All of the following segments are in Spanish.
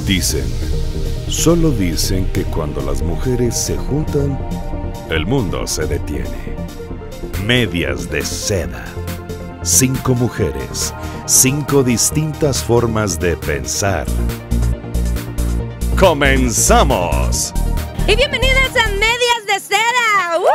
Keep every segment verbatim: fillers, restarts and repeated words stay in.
Dicen, solo dicen que cuando las mujeres se juntan, el mundo se detiene. Medias de seda. Cinco mujeres, cinco distintas formas de pensar. ¡Comenzamos! Y bienvenidas a Medias de Seda. ¡Uh!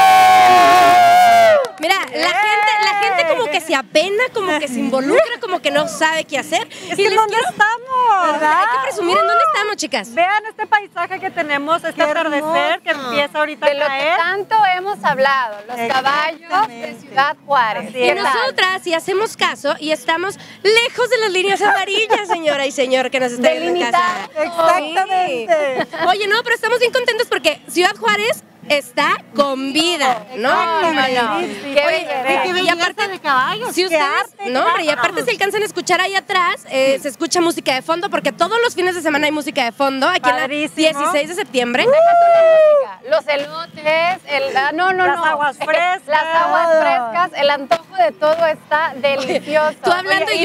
Mira, la gente, la gente como que se apena, como que se involucra, como que no sabe qué hacer. Es que ¿en dónde quiero... estamos? ¿verdad? Hay que presumir en dónde estamos, chicas. Vean este paisaje que tenemos, este atardecer que empieza ahorita a caer. De lo que tanto hemos hablado, los caballos de Ciudad Juárez. Así y nosotras, si hacemos caso, y estamos lejos de las líneas amarillas, señora y señor, que nos está viendo en casa. Exactamente. Sí. Oye, no, pero estamos bien contentos porque Ciudad Juárez está con vida, ¿no? No, no, no. Sí, sí. Qué Oye, belleza. qué y aparte de caballos. Si ustedes, arte, no, hombre, y aparte se alcanzan a escuchar ahí atrás, eh, se escucha música de fondo, porque todos los fines de semana hay música de fondo, aquí Padrísimo. en la dieciséis de septiembre. Uh, los elotes, el, ah, no, no, Las no. aguas frescas. Las aguas frescas, el antojo de todo está delicioso. Tú hablando Oye, y yo.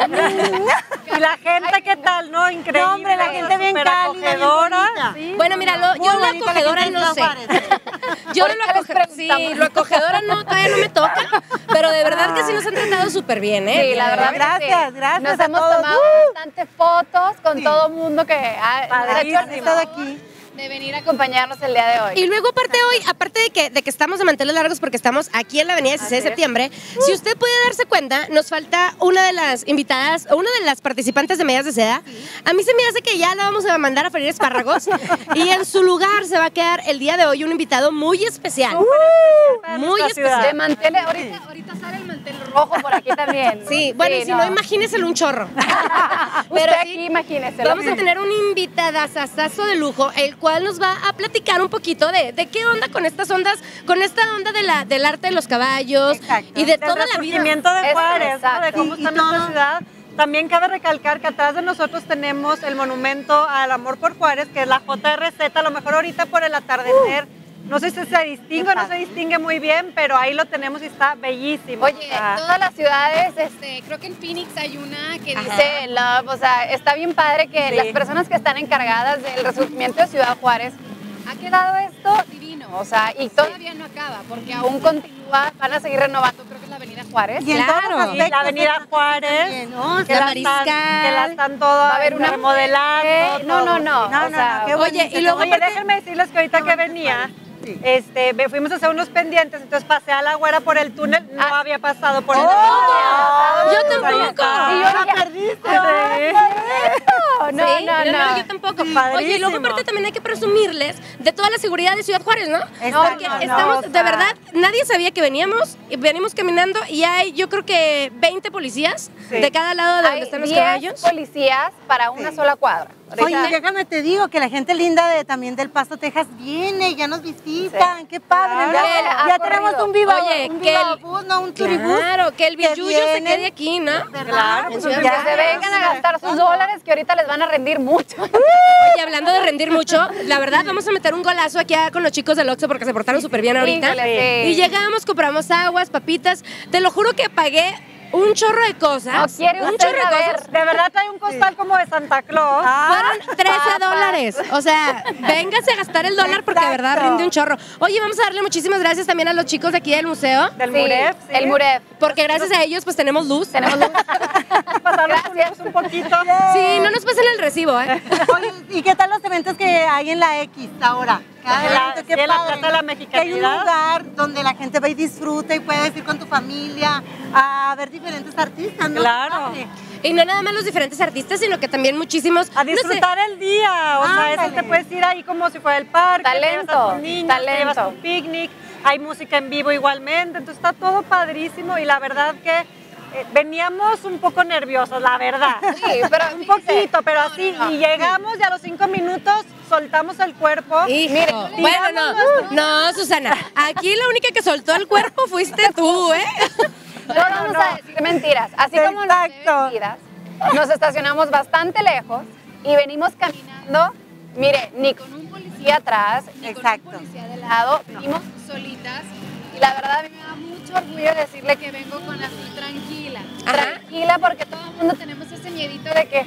Y la gente, ¿qué tal, no? Increíble. No, hombre, la gente bien súper cálida, acogedora. bien bonita. Sí. Bueno, mira, lo- yo la acogedora no sé. Yo lo, Ahorita les acoge- sí, preguntamos. lo acogedora no, todavía no me toca, pero de verdad que sí nos han tratado súper bien, ¿eh? Sí, la verdad. Gracias, que sí. gracias Nos a hemos todos. tomado Uh. bastantes fotos con Sí. todo el mundo que ha Padrísimo. hecho el Estado favor aquí. de venir a acompañarnos el día de hoy. Y luego aparte hoy, aparte de que, de que estamos de manteles largos porque estamos aquí en la avenida dieciséis de Así es. septiembre, si usted puede darse cuenta, nos falta una de las invitadas, una de las participantes de Medias de Seda. A mí se me hace que ya la vamos a mandar a freír espárragos y en su lugar se va a quedar el día de hoy un invitado muy especial. Muy Esta especial. ciudad. De mantel, ahorita, ahorita sale el mantel rojo por aquí también. Sí, bueno, y si no, imagínenselo un chorro. Pero sí, aquí imagínese. Vamos a tener un invitadazazazo de lujo, el cual nos va a platicar un poquito de, de qué onda con estas ondas, con esta onda de la, del arte de los caballos Exacto. y de Del toda la vida. resurgimiento de Eso, Juárez, ¿no? exacto. De cómo Y- está y nuestra todo. ciudad. También cabe recalcar que atrás de nosotros tenemos el monumento al amor por Juárez, que es la J R Z, a lo mejor ahorita por el atardecer. No sé si se distingue o no se distingue muy bien, pero ahí lo tenemos y está bellísimo. Oye, Ah. todas las ciudades, este, creo que en Phoenix hay una que Ajá. dice Love, o sea, está bien padre que Sí. las personas que están encargadas del resurgimiento de Ciudad Juárez, ha quedado esto divino, o sea, y todavía no acaba, porque aún continúa, van a seguir renovando, creo que es la Avenida Juárez. Y en Claro. todos los Sí, la aspectos, Avenida ¿no? Juárez, También, ¿no? que La la, Mariscal. están, que la están todo Va a haber una remodelando. Eh, no, todo. no, no, No, o no, sea, no, qué Oye, bonito, y luego qué Oye, bonito. déjenme decirles que ahorita que venía, Sí. este, ve- fuimos a hacer unos pendientes, entonces pasé a la güera por el túnel, no Ah. había pasado por el Oh, túnel. Yo Ahí tampoco. está. Y yo la ya- perdiste. no, no, Sí, no, no. yo tampoco. Padrísimo. Oye, y luego aparte también hay que presumirles de toda la seguridad de Ciudad Juárez, ¿no? Exacto. Porque no, estamos, o sea. de verdad, nadie sabía que veníamos, y venimos caminando y hay, yo creo que veinte policías Sí. de cada lado de donde Hay están los diez caballos. policías para una Sí. sola cuadra. Oye, Ahorita- déjame te digo que la gente linda de también del Pasto, Texas viene, ya nos visitan, qué padre, Claro. ¿no? Ya Ya ha tenemos corrido. un viva, Oye, un que viva el- bus, no, un turibús. Claro, que el que billuyo se vienen. quede aquí, ¿no? ¿Verdad? Claro, Pues pues ya. Que se vengan a gastar sus dólares que ahorita les van a rendir mucho. Oye, hablando de rendir mucho, la verdad vamos a meter un golazo aquí a- con los chicos del Oxxo porque se portaron súper bien ahorita. Híjole, sí. Y llegamos, compramos aguas, papitas. Te lo juro que pagué un chorro de cosas. No quiere un usted chorro de saber. cosas. De verdad trae un costal como de Santa Claus. Ah, Fueron trece dólares. O sea, véngase a gastar el dólar porque de verdad Exacto. rinde un chorro. Oye, vamos a darle muchísimas gracias también a los chicos de aquí del museo. Del Sí, Muref, sí. El Muref. Porque gracias a ellos pues tenemos luz. Tenemos luz. Pasarlos Gracias. un poquito. Sí, no nos pasen el recibo, ¿eh? Oye, ¿y qué tal los eventos que hay en la X ahora? Cada En la- evento, qué sí, en la padre, Plaza de la ¿no? Que hay un Mexicanidad. lugar donde la gente va y disfruta y puedes ir con tu familia a ver diferentes artistas, ¿no? Claro. Qué padre. Y no nada más los diferentes artistas, sino que también muchísimos. A no sé, disfrutar el día, o sea, eso Ándale. te puedes ir ahí como si fuera el parque, Talento, te llevas a tus niños, te talento. llevas tu picnic, hay música en vivo igualmente, entonces está todo padrísimo y la verdad que eh, veníamos un poco nerviosos, la verdad. Sí, pero un fíjese. poquito, pero así, No, no, no. y llegamos y a los cinco minutos soltamos el cuerpo. Hijo. Mire, Bueno, no, no, Susana, aquí la única que soltó el cuerpo fuiste tú, ¿eh? No vamos no. a decir mentiras. Así como nos Exacto. vestidas, nos estacionamos bastante lejos y venimos caminando, mire, ni con un policía atrás, ni Exacto. con un policía de lado, venimos solitas. Y la verdad a mí me da mucho orgullo decirle que vengo con así tranquila. Ajá. Tranquila porque todo el mundo tenemos ese miedito de que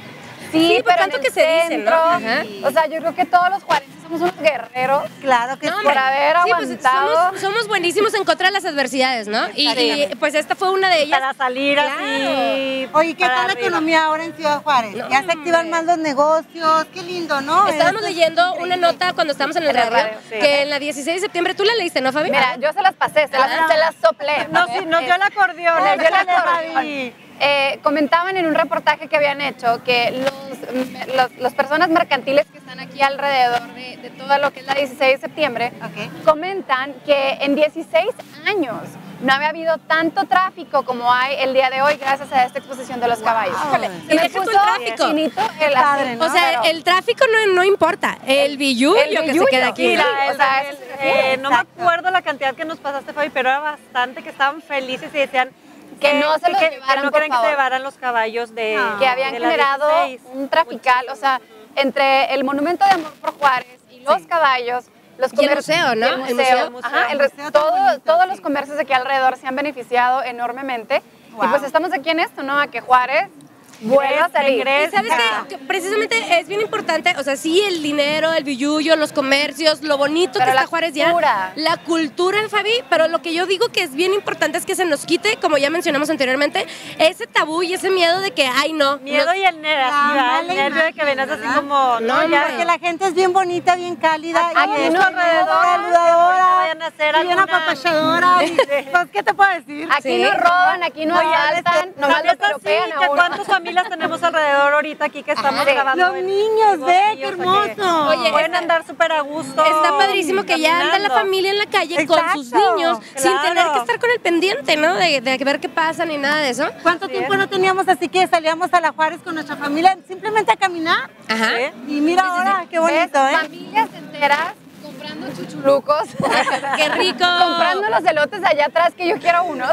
Sí, Sí, por pero tanto en que el se dice, centro, ¿no? Ajá. O sea, yo creo que todos los juarenses somos unos guerreros. Claro que No, sí. hombre. Por haber Sí, pues, aguantado. somos, somos buenísimos en contra de las adversidades, ¿no? Y, y, pues esta fue una de ellas. Para salir Claro. así. Oye, ¿qué para tal la arriba. economía ahora en Ciudad Juárez? No, Ya se activan hombre. más los negocios, qué lindo, ¿no? Estábamos Esto es leyendo una increíble. nota cuando estábamos en el En el radio, radio, sí. que en la dieciséis de septiembre, tú la leíste, ¿no, Fabi? Mira, yo se las pasé, se las, Ah. se las soplé. No, sí, nos dio el acordeón. Nos dio el échale, acordeón. Fabi. Eh, comentaban en un reportaje que habían hecho que los, los- las personas mercantiles que están aquí alrededor de, de todo lo que es la dieciséis de septiembre Ok. comentan que en dieciséis años no había habido tanto tráfico como hay el día de hoy gracias a esta exposición de los caballos. Híjole, y deja tú el tráfico. chinito el Padre, así, ¿no? O sea, pero- el tráfico no, no importa, el billullo el que se billullo. queda aquí. Sí, ¿no? la- O sea, el- eso se refiere. eh, no me Exacto. acuerdo la cantidad que nos pasaste, Fabi, pero era bastante, que estaban felices y decían Que no se los que, llevaran, que no por querían que favor. se llevaran los caballos de No. que habían de la generado dieciséis. un trafical, o sea, entre el Monumento de Amor por Juárez y los caballos, los Y el comer- museo, ¿no? y El El museo, museo. ajá, el El re- museo tan todo- bonito, todos sí. los comercios de aquí alrededor se han beneficiado enormemente. Y Wow. pues estamos aquí en esto, ¿no? A que Juárez vuelva a salir. ingresa. Y sabes qué? Que precisamente es bien importante, o sea, sí, el dinero, el billullo, los comercios, lo bonito Pero que está la Juárez ya. cultura. La cultura, Fabi, pero lo que yo digo que es bien importante es que se nos quite, como ya mencionamos anteriormente, ese tabú y ese miedo de que, ay, no. Miedo no- y el, ner- así, La ¿verdad? el mala nervio de que imagen, venas así ¿verdad? como, no, No, ya, hombre. Que la gente es bien bonita, bien cálida. Aquí y es no alrededor, saludadora, que no vayan a hacer y bien alguna- apapachadora. y, pues, ¿qué te puedo decir? Aquí Sí. no roban, aquí no Oye, asaltan, este, nomás la lo neta, sí, piropean a que uno. ¿cuántas familias tenemos alrededor ahorita aquí que estamos Ajá. grabando? Los en niños, vivo, ve, sí, qué o sea que hermoso. Oye, pueden está- andar súper a gusto. Está padrísimo que ya anda la caminando. familia en la calle con sus Exacto, niños sin claro. tener que estar con el pendiente, ¿no? De, de ver qué pasa ni nada de eso. ¿Cuánto Así tiempo es. no teníamos así que salíamos a la Juárez con nuestra familia simplemente a caminar? Ajá. Sí. Y mira ahora, qué bonito, ¿Ves? ¿eh? Familias enteras comprando chuchulucos. ¡Qué rico! Comprando los elotes allá atrás que yo quiero unos.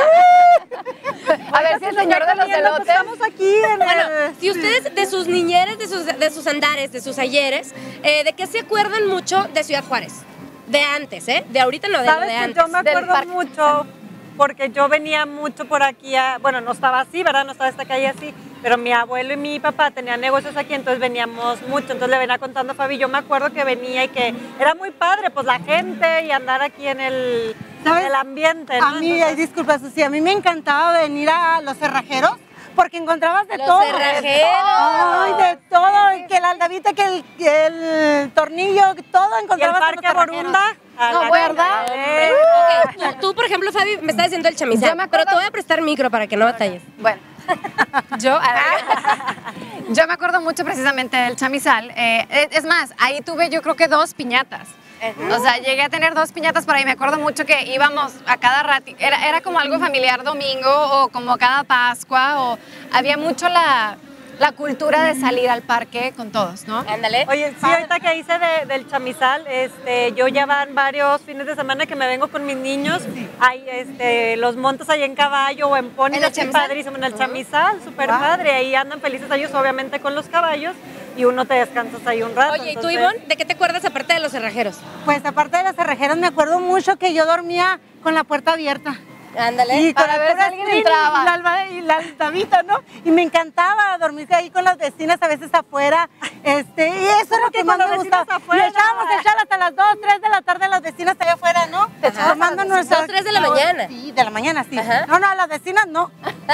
A ver si el señor de los elotes. Estamos aquí en Bueno, el- si ustedes de sus niñeres, de sus, de sus andares, de sus ayeres, eh, ¿de qué se acuerdan mucho de Ciudad Juárez? De antes, ¿eh? De ahorita no, de lo ¿Sabes de que antes. yo me del acuerdo parque. mucho porque yo venía mucho por aquí, a- bueno, no estaba así, ¿verdad? No estaba esta calle así, pero mi abuelo y mi papá tenían negocios aquí, entonces veníamos mucho, entonces le venía contando a Fabi, yo me acuerdo que venía y que era muy padre, pues la gente y andar aquí en el, ¿Sabes? en el ambiente, ¿no? A mí, Entonces, ay, disculpa, Susi, a mí me encantaba venir a los cerrajeros porque encontrabas de Los todo. cerrajeros. Ay, de todo, y que la aldabita, que el, que el tornillo, todo y el encontrabas en los parque cerrajeros. Borunda. a No, la bueno, verdad. Hombre. Ok, tú, tú, por ejemplo, Fabi, me estás diciendo el chamizal, Yo me acuerdo- pero te voy a prestar micro para que no batalles. Bueno, yo, a ver, yo me acuerdo mucho precisamente del chamizal. Eh, es más, ahí tuve yo creo que dos piñatas. O sea, llegué a tener dos piñatas por ahí. Me acuerdo mucho que íbamos a cada rato. Era, era como algo familiar domingo o como cada Pascua. O había mucho la, la cultura de salir al parque con todos, ¿no? Ándale. Oye, sí, ahorita que hice de- del chamizal, este, yo ya van varios fines de semana que me vengo con mis niños, hay este, los montos ahí en caballo o en pony, ¿En el así chamizal? padrísimo, en el chamizal, súper padre, ahí andan felices ellos obviamente con los caballos y uno te descansas ahí un rato. Oye, ¿y tú, entonces- Ivonne, de qué te acuerdas aparte de los cerrajeros? Pues aparte de los cerrajeros, me acuerdo mucho que yo dormía con la puerta abierta. Ándale. Y con Para el ver si puro alguien screen entraba. Y la, alba- y la altavita, ¿no? Y me encantaba dormirse ahí con las vecinas, a veces afuera. Este, y eso es lo que que más con me los vecinos gustaba. afuera? Y echábamos el chal hasta las dos, tres de la tarde las vecinas allá afuera, ¿no? echabas Tomando a las nuestras... dos, tres de la mañana. Sí, de la mañana, sí. Ajá. No, no, a las vecinas no.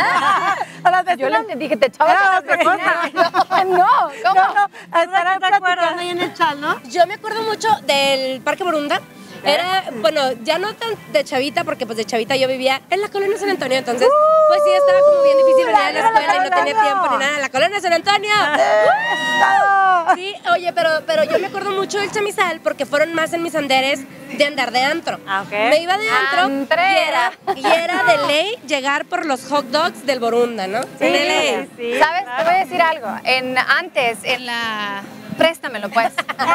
a las vecinas... Yo le entendí que te echabas Era a las otra vecinas. cosa. No, ¿cómo? No, no, a estar ¿No te platicando acuerdas? ahí en el chal, ¿no? Yo me acuerdo mucho del Parque Borunda. Era, bueno, ya no tan de chavita, porque pues de chavita yo vivía en la colonia San Antonio, entonces pues sí, estaba como bien difícil venir a la escuela y no tenía tiempo ni nada. ¡La colonia San Antonio! Sí, oye, pero, pero yo me acuerdo mucho del chamizal porque fueron más en mis anderes de andar de antro. Ah, ok. Me iba de antro y Antrera. era, y era de ley llegar por los hot dogs del Borunda, ¿no? Sí, de ley. sí, ¿Sabes? claro. Te voy a decir algo. En, antes, en la... Préstamelo, pues.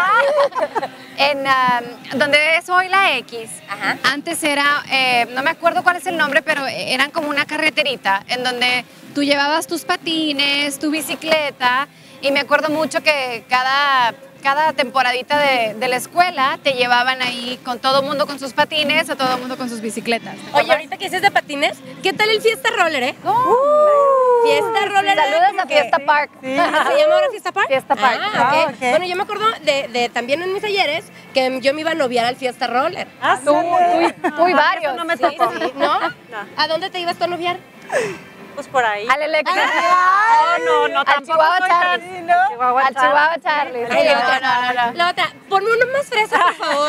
en ah, donde es hoy la X, Ajá. antes era, eh, no me acuerdo cuál es el nombre, pero eran como una carreterita en donde tú llevabas tus patines, tu bicicleta, y me acuerdo mucho que cada... Cada temporadita de, de la escuela te llevaban ahí con todo el mundo con sus patines, a todo el mundo con sus bicicletas. ¿te Oye, acuerdas? ahorita que dices de patines, ¿qué tal el Fiesta Roller, eh? Uh, Fiesta Roller. Saludos a Fiesta Park. Sí. ¿Se llama ahora Fiesta Park? Fiesta Park. Ah, Ah, ok. ok. Bueno, yo me acuerdo de, de también en mis talleres que yo me iba a noviar al Fiesta Roller. Ah, Tú, sí. tú, tú y No, varios. eso no me Sí, tocó. sí, ¿no? No. ¿A dónde te ibas tú a noviar? Pues por ahí. Al Electra. No, no, no, Al tampoco Chihuahua soy Charlie. tan- ¿no? Chihuahua Al Charlie. Chihuahua Charlie. Ay, Sí, la no, otra, no, no, no. La otra, ponme uno más fresa, por favor.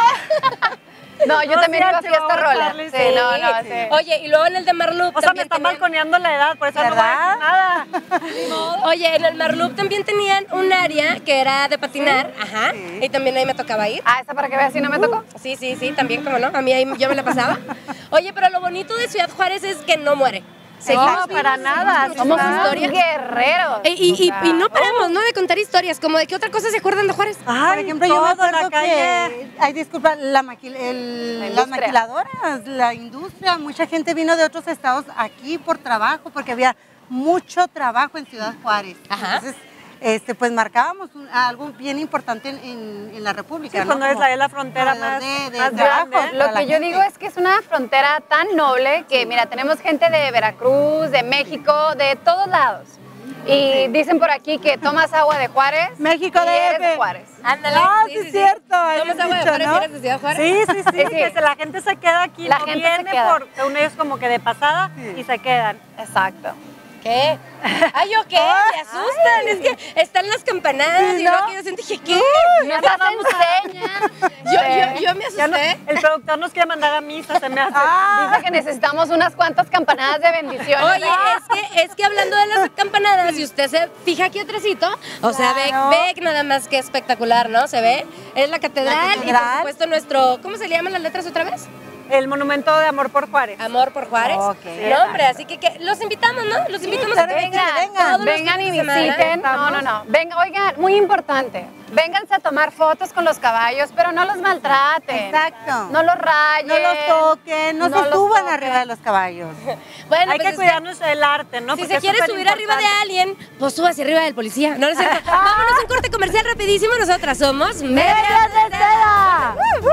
No, yo No, también sí, iba a al Fiesta Chihuahua Roller. Charlie, Sí, sí. no, no, sí. Oye, y luego en el de Marloop O sea, me también están tenían- balconeando la edad, por eso no voy a ¿Verdad? decir nada. Oye, en el Marloop también tenían un área que era de patinar, ajá, y también ahí me tocaba ir. Ah, esa para que veas si no me tocó. Sí, sí, sí, también, como no, a mí ahí yo me la pasaba. Oye, pero lo bonito de Ciudad Juárez es que no muere. Seguimos No, vivos, para seguimos nada. con Somos muchas unos historias. guerreros. Y, y- y- O sea, y no paramos, ¿no? De contar historias, como de qué otra cosa se acuerdan de Juárez. Ay, Por ejemplo, yo me todo, acuerdo la calle. que, ay, disculpa, la maquil- el- La las industria. maquiladoras, la industria, mucha gente vino de otros estados aquí por trabajo, porque había mucho trabajo en Ciudad Juárez. Ajá. Entonces, este, pues marcábamos un- algo bien importante en, en- en la República. Sí, ¿no? cuando es Como la, es la frontera proveedor más, de- de más trabajo. grande. Lo para la que yo gente. digo es que es una frontera tan noble que, mira, tenemos gente de Veracruz, de México, de todos lados. Y dicen por aquí que tomas agua de Juárez. México y eres D F. de Juárez. Ándale. Ah, sí, es cierto. ahí ¿Tomas lo has agua de dicho, Juárez ¿no? y eres de Ciudad Juárez? Sí, sí, sí, Sí, sí. que se- la gente se queda aquí, La no gente se viene queda. porque uno es como que de pasada y se quedan. Exacto. ¿Qué? Ay, ¿yo qué? Me asustan. Es que están las campanadas Sí, y ¿no? luego que yo sentí que, ¿qué? Nos hacen señas. Yo, yo, yo me Ya no- asusté. el productor nos quiere mandar a misa, se me hace. Dice que necesitamos unas cuantas campanadas de bendiciones. Oye, es que, es que hablando de las campanadas, si usted se fija aquí atrásito, o sea, Claro. ve, ve nada más que espectacular, ¿no? ¿Se ve? Es la catedral, La y por catedral. supuesto nuestro, ¿cómo se le llaman las letras otra vez? El monumento de amor por Juárez. Amor por Juárez. Ok. No, hombre, así que, que los invitamos, ¿no? Los invitamos a que claro que sí, vengan. vengan. todos los Vengan y fines de semana. visiten. No, no, no. Vengan, oigan, muy importante. Vénganse a tomar fotos con los caballos, pero no los maltraten. Exacto. No los rayen. No los toquen, no, No se los suban toquen. arriba de los caballos. Bueno, Hay pues que es cuidarnos del arte, ¿no? Si Porque se es quiere súper subir arriba de importante. alguien, pues súbase arriba del policía. No, no es cierto. Vámonos a un corte comercial rapidísimo. Nosotras somos Medias de Seda.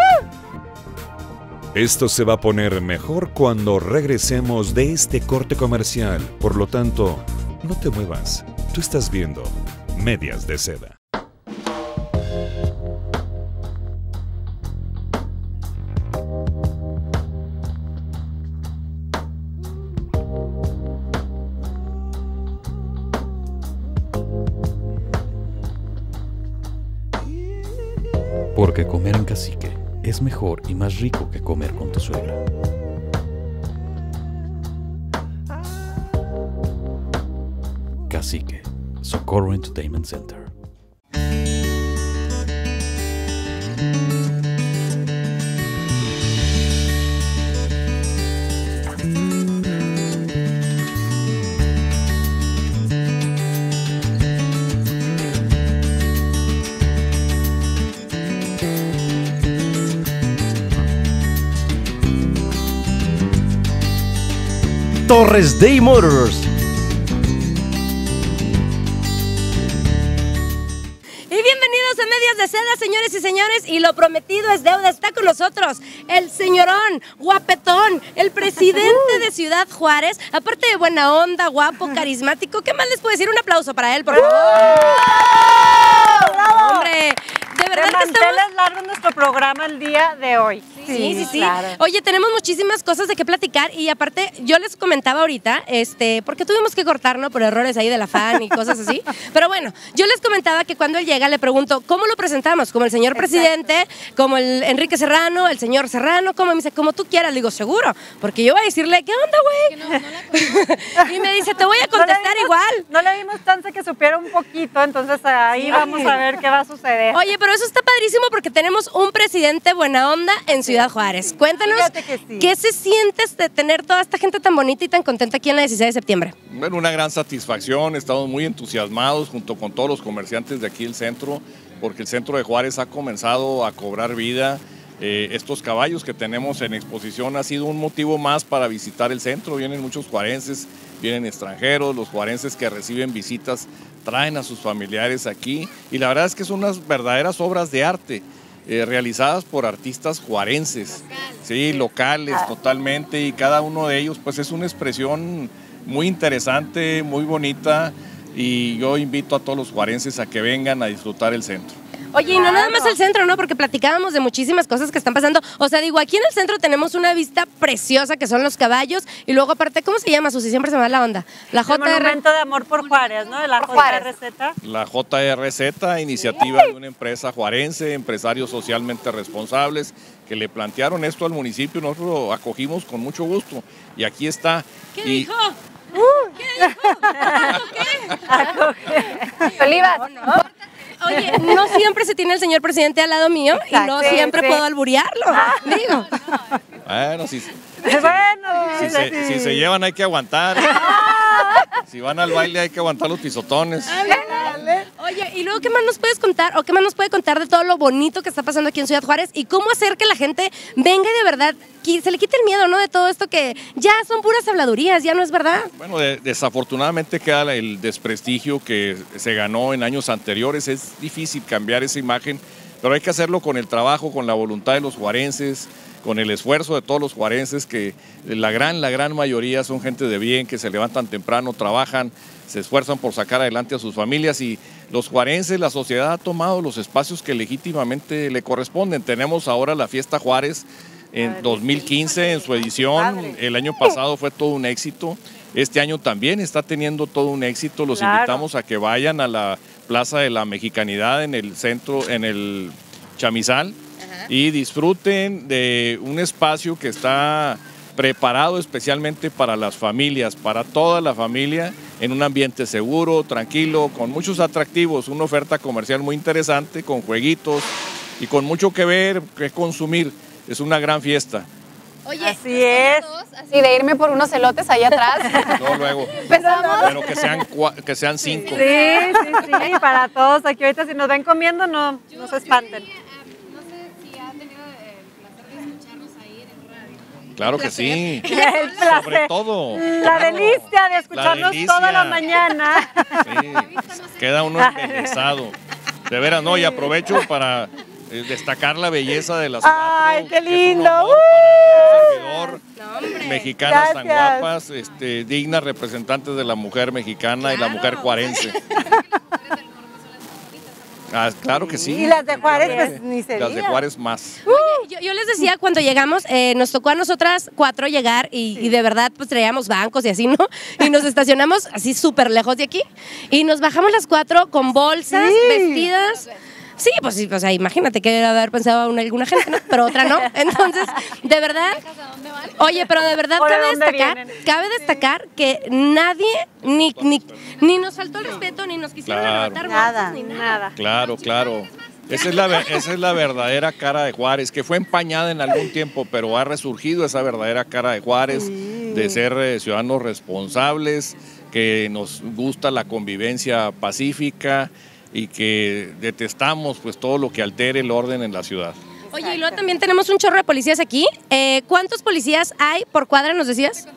Esto se va a poner mejor cuando regresemos de este corte comercial. Por lo tanto, no te muevas. Tú estás viendo Medias de Seda. Porque comer en Cacique es mejor y más rico que comer con tu suegra. Cacique, Socorro Entertainment Center. Torres Day Motors. Y bienvenidos a Medias de Seda, señores y señores. Y lo prometido es deuda. Está con nosotros el señorón, guapetón, el presidente de Ciudad Juárez. Aparte de buena onda, guapo, carismático. ¿Qué más les puedo decir? Un aplauso para él, por favor. Hombre, de verdad De que estamos... manteles largos nuestro programa el día de hoy. Sí, sí, sí. claro. Oye, tenemos muchísimas cosas de qué platicar y aparte yo les comentaba ahorita, este, porque tuvimos que cortar, ¿no? Por errores ahí de la fan y cosas así. Pero bueno, yo les comentaba que cuando él llega le pregunto, ¿cómo lo presentamos? Como el señor Exacto. presidente, como el Enrique Serrano, el señor Serrano, como me dice, como tú quieras. Le digo, seguro, porque yo voy a decirle, ¿qué onda, güey? Y me dice, te voy a No le contestar dimos- igual. No le dimos chance que supiera un poquito, entonces ahí vamos a ver qué va a suceder. Oye, pero eso está padrísimo porque tenemos un presidente buena onda en Ciudad Juárez. Cuéntanos, Fíjate que sí. ¿qué se sientes de tener toda esta gente tan bonita y tan contenta aquí en la dieciséis de septiembre? Bueno, una gran satisfacción, estamos muy entusiasmados junto con todos los comerciantes de aquí del centro, porque el centro de Juárez ha comenzado a cobrar vida. Eh, estos caballos que tenemos en exposición ha sido un motivo más para visitar el centro. Vienen muchos juarenses, vienen extranjeros, los juarenses que reciben visitas traen a sus familiares aquí y la verdad es que son unas verdaderas obras de arte. Eh, realizadas por artistas juarenses, sí, locales totalmente, y cada uno de ellos pues es una expresión muy interesante, muy bonita, y yo invito a todos los juarenses a que vengan a disfrutar el centro. Oye, y no nada más el centro, ¿no? Porque platicábamos de muchísimas cosas que están pasando. O sea, digo, aquí en el centro tenemos una vista preciosa que son los caballos. Y luego aparte, ¿cómo se llama, Susi? Siempre se me va la onda. La El J R. Monumento de Amor por Juárez, ¿no? De la J R Z. La J R Z, iniciativa de una empresa juarense, empresarios socialmente responsables, que le plantearon esto al municipio. Nosotros lo acogimos con mucho gusto. Y aquí está. ¿Qué y, dijo? ¿Qué dijo? ¿Qué? Olivas. Oye, no siempre se tiene el señor presidente al lado mío y no Sí, siempre sí. puedo alburearlo, digo. Bueno, si, Bueno, si, se, sí. si se llevan hay que aguantar. Si van al baile hay que aguantar los pisotones. Oye, y luego, ¿qué más nos puedes contar o qué más nos puede contar de todo lo bonito que está pasando aquí en Ciudad Juárez y cómo hacer que la gente venga y de verdad qui- se le quite el miedo, ¿no? De todo esto que ya son puras habladurías, ya no es verdad. Bueno, de- desafortunadamente queda el desprestigio que se ganó en años anteriores. Es difícil cambiar esa imagen, pero hay que hacerlo con el trabajo, con la voluntad de los juarenses, con el esfuerzo de todos los juarenses, que la gran, la gran mayoría son gente de bien, que se levantan temprano, trabajan, se esfuerzan por sacar adelante a sus familias, y los juarenses, la sociedad ha tomado los espacios que legítimamente le corresponden. Tenemos ahora la Fiesta Juárez en dos mil quince en su edición, el año pasado fue todo un éxito, este año también está teniendo todo un éxito. Los Claro. invitamos a que vayan a la Plaza de la Mexicanidad en el centro, en el Chamizal, y disfruten de un espacio que está preparado especialmente para las familias, para toda la familia, en un ambiente seguro, tranquilo, con muchos atractivos, una oferta comercial muy interesante, con jueguitos y con mucho que ver, que consumir. Es una gran fiesta. Oye, Así es. Así de irme por unos elotes allá atrás. No, luego, Pensamos. pero que sean, cua- que sean cinco. Sí, sí, sí, para todos aquí ahorita si nos ven comiendo no, no se espanten. No sé si ha tenido el placer de escucharnos ahí en el radio. Claro que sí. El placer. Sobre todo. La claro. delicia de escucharnos delicia. toda la mañana. Sí, queda uno embelesado. De veras, no, y aprovecho para eh, destacar la belleza de las Ay, cuatro, qué que es un lindo. honor para un servidor, mexicanas tan Gracias. guapas, este, dignas representantes de la mujer mexicana y la mujer juarense. Ah, claro que sí. Y las de Juárez, pues, ni se Las de diga. Juárez más. Oye, yo, yo les decía cuando llegamos, eh, nos tocó a nosotras cuatro llegar y, y de verdad pues traíamos bancos y así, ¿no? Y nos estacionamos así súper lejos de aquí y nos bajamos las cuatro con bolsas, Sí. vestidas. Sí, pues sí, o sea, imagínate que debe haber pensado una, alguna gente, ¿no? Pero otra no. Entonces, de verdad. Oye, pero de verdad ¿O de cabe dónde destacar, vienen? cabe destacar que nadie ni, ni, ni nos faltó el respeto, ni nos quisieron Claro. arrebatar Nada. bolsas, ni nada. Nada. Claro, claro. Esa es, la, ver- esa es la verdadera cara de Juárez, que fue empañada en algún tiempo, pero ha resurgido esa verdadera cara de Juárez, de ser eh, ciudadanos responsables, que nos gusta la convivencia pacífica y que detestamos pues todo lo que altere el orden en la ciudad. Oye, y luego también tenemos un chorro de policías aquí. Eh, ¿Cuántos policías hay por cuadra, nos decías?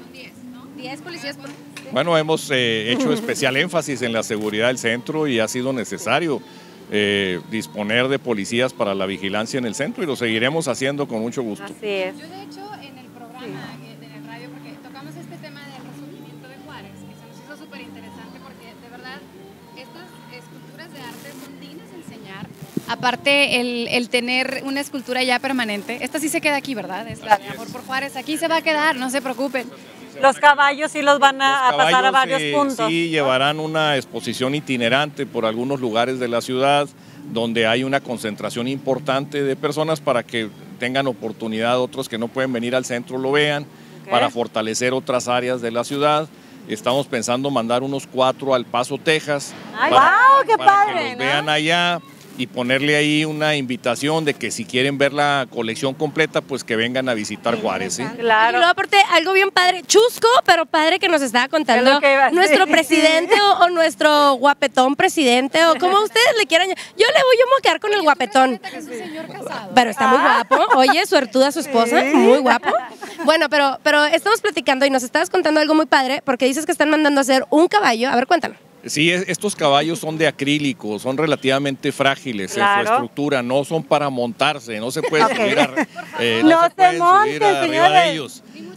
diez policías por... Bueno, hemos eh, hecho especial énfasis en la seguridad del centro y ha sido necesario eh, disponer de policías para la vigilancia en el centro, y lo seguiremos haciendo con mucho gusto. Así es. Yo, de hecho, en el programa, en el radio, porque tocamos este tema del resurgimiento de Juárez, que se nos hizo súper interesante porque, de verdad, estas esculturas de arte son dignas de enseñar. Aparte, el, el tener una escultura ya permanente, esta sí se queda aquí, ¿verdad? Es la de Amor por Juárez, aquí se va a quedar, no se preocupen. Los caballos sí los van a, Los a pasar a caballos, varios eh, puntos. Sí, llevarán una exposición itinerante por algunos lugares de la ciudad donde hay una concentración importante de personas para que tengan oportunidad, otros que no pueden venir al centro lo vean, Ok. para fortalecer otras áreas de la ciudad. Estamos pensando mandar unos cuatro al Paso, Texas, Ay, para, ¡guau, qué para padre! que los ¿no? vean allá, y ponerle ahí una invitación de que si quieren ver la colección completa, pues que vengan a visitar Juárez, ¿sí? Y Claro. luego aparte algo bien padre, chusco, pero padre que nos estaba Es contando lo que iba a decir. nuestro presidente o, o nuestro guapetón presidente o como ustedes le quieran. Yo le voy, yo me voy a quedar con el guapetón. Es un señor casado. Pero está muy guapo. Oye, suertuda su esposa, muy guapo. Bueno, pero, pero estamos platicando y nos estabas contando algo muy padre porque dices que están mandando a hacer un caballo. A ver, cuéntanos. Sí, es- estos caballos son de acrílico, son relativamente frágiles en Claro. su estructura, no son para montarse, no se puede Ok. subir, a, eh, No se se pueden monte, subir arriba señores. de ellos.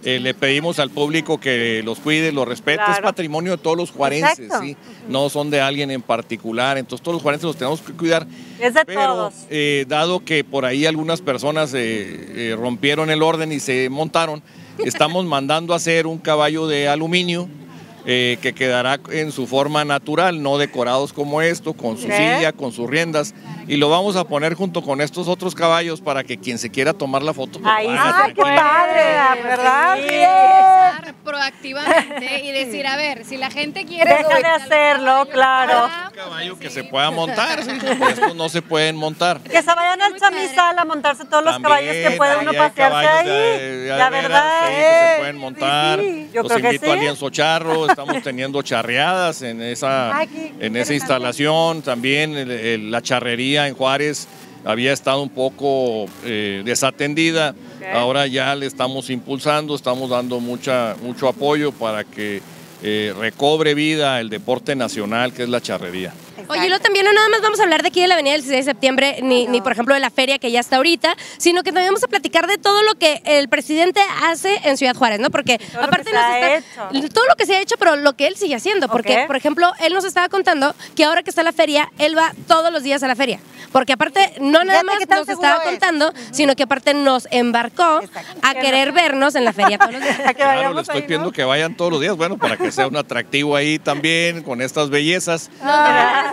Eh, le pedimos al público que los cuide, los respete, Claro. es patrimonio de todos los juarenses, Exacto. ¿sí? No son de alguien en particular, entonces todos los juarenses los tenemos que cuidar. Es de Pero, todos. eh, dado que por ahí algunas personas eh, eh, rompieron el orden y se montaron, estamos mandando a hacer un caballo de aluminio eh, que quedará en su forma natural, no decorados como esto, con su ¿Qué? silla, con sus riendas, y lo vamos a poner junto con estos otros caballos para que quien se quiera tomar la foto lo Ahí haga sí se tranquilo. puede, ¿verdad? Sí, Bien. empezar proactivamente y decir, a ver, si la gente quiere... Deja de subirse al hacerlo, caballo, claro. Un caballo que se pueda montar, ¿sí? Porque estos no se pueden montar. Que se vayan al chamizal a montarse todos los También, caballos que puede uno ahí hay pasearse caballos ahí. de- de La veras, verdad. sí, que se pueden montar. Sí, sí, yo Los creo que invito al sí. lienzo charro, estamos teniendo charreadas en esa, Ay, qué en esa interesante. instalación. También el- el- la charrería en Juárez había estado un poco eh, desatendida. Ok. Ahora ya le estamos impulsando, estamos dando mucha, mucho apoyo para que eh, recobre vida el deporte nacional que es la charrería. Oye, y luego también no nada más vamos a hablar de aquí de la avenida del dieciséis de septiembre, ni, ni por ejemplo de la feria que ya está ahorita, sino que también vamos a platicar de todo lo que el presidente hace en Ciudad Juárez, ¿no? Porque Todo lo que aparte se nos ha está, hecho. todo lo que se ha hecho, pero lo que él sigue haciendo, porque Ok. por ejemplo, él nos estaba contando que ahora que está la feria, él va todos los días a la feria, porque aparte no nada Fíjate más qué tan nos seguro estaba es. contando, sino que aparte nos embarcó Exacto. a querer vernos en la feria todos los días. A que Claro, vayamos le estoy ahí, pidiendo ¿no? que vayan todos los días, bueno, para que sea un atractivo ahí también, con estas bellezas. Ah,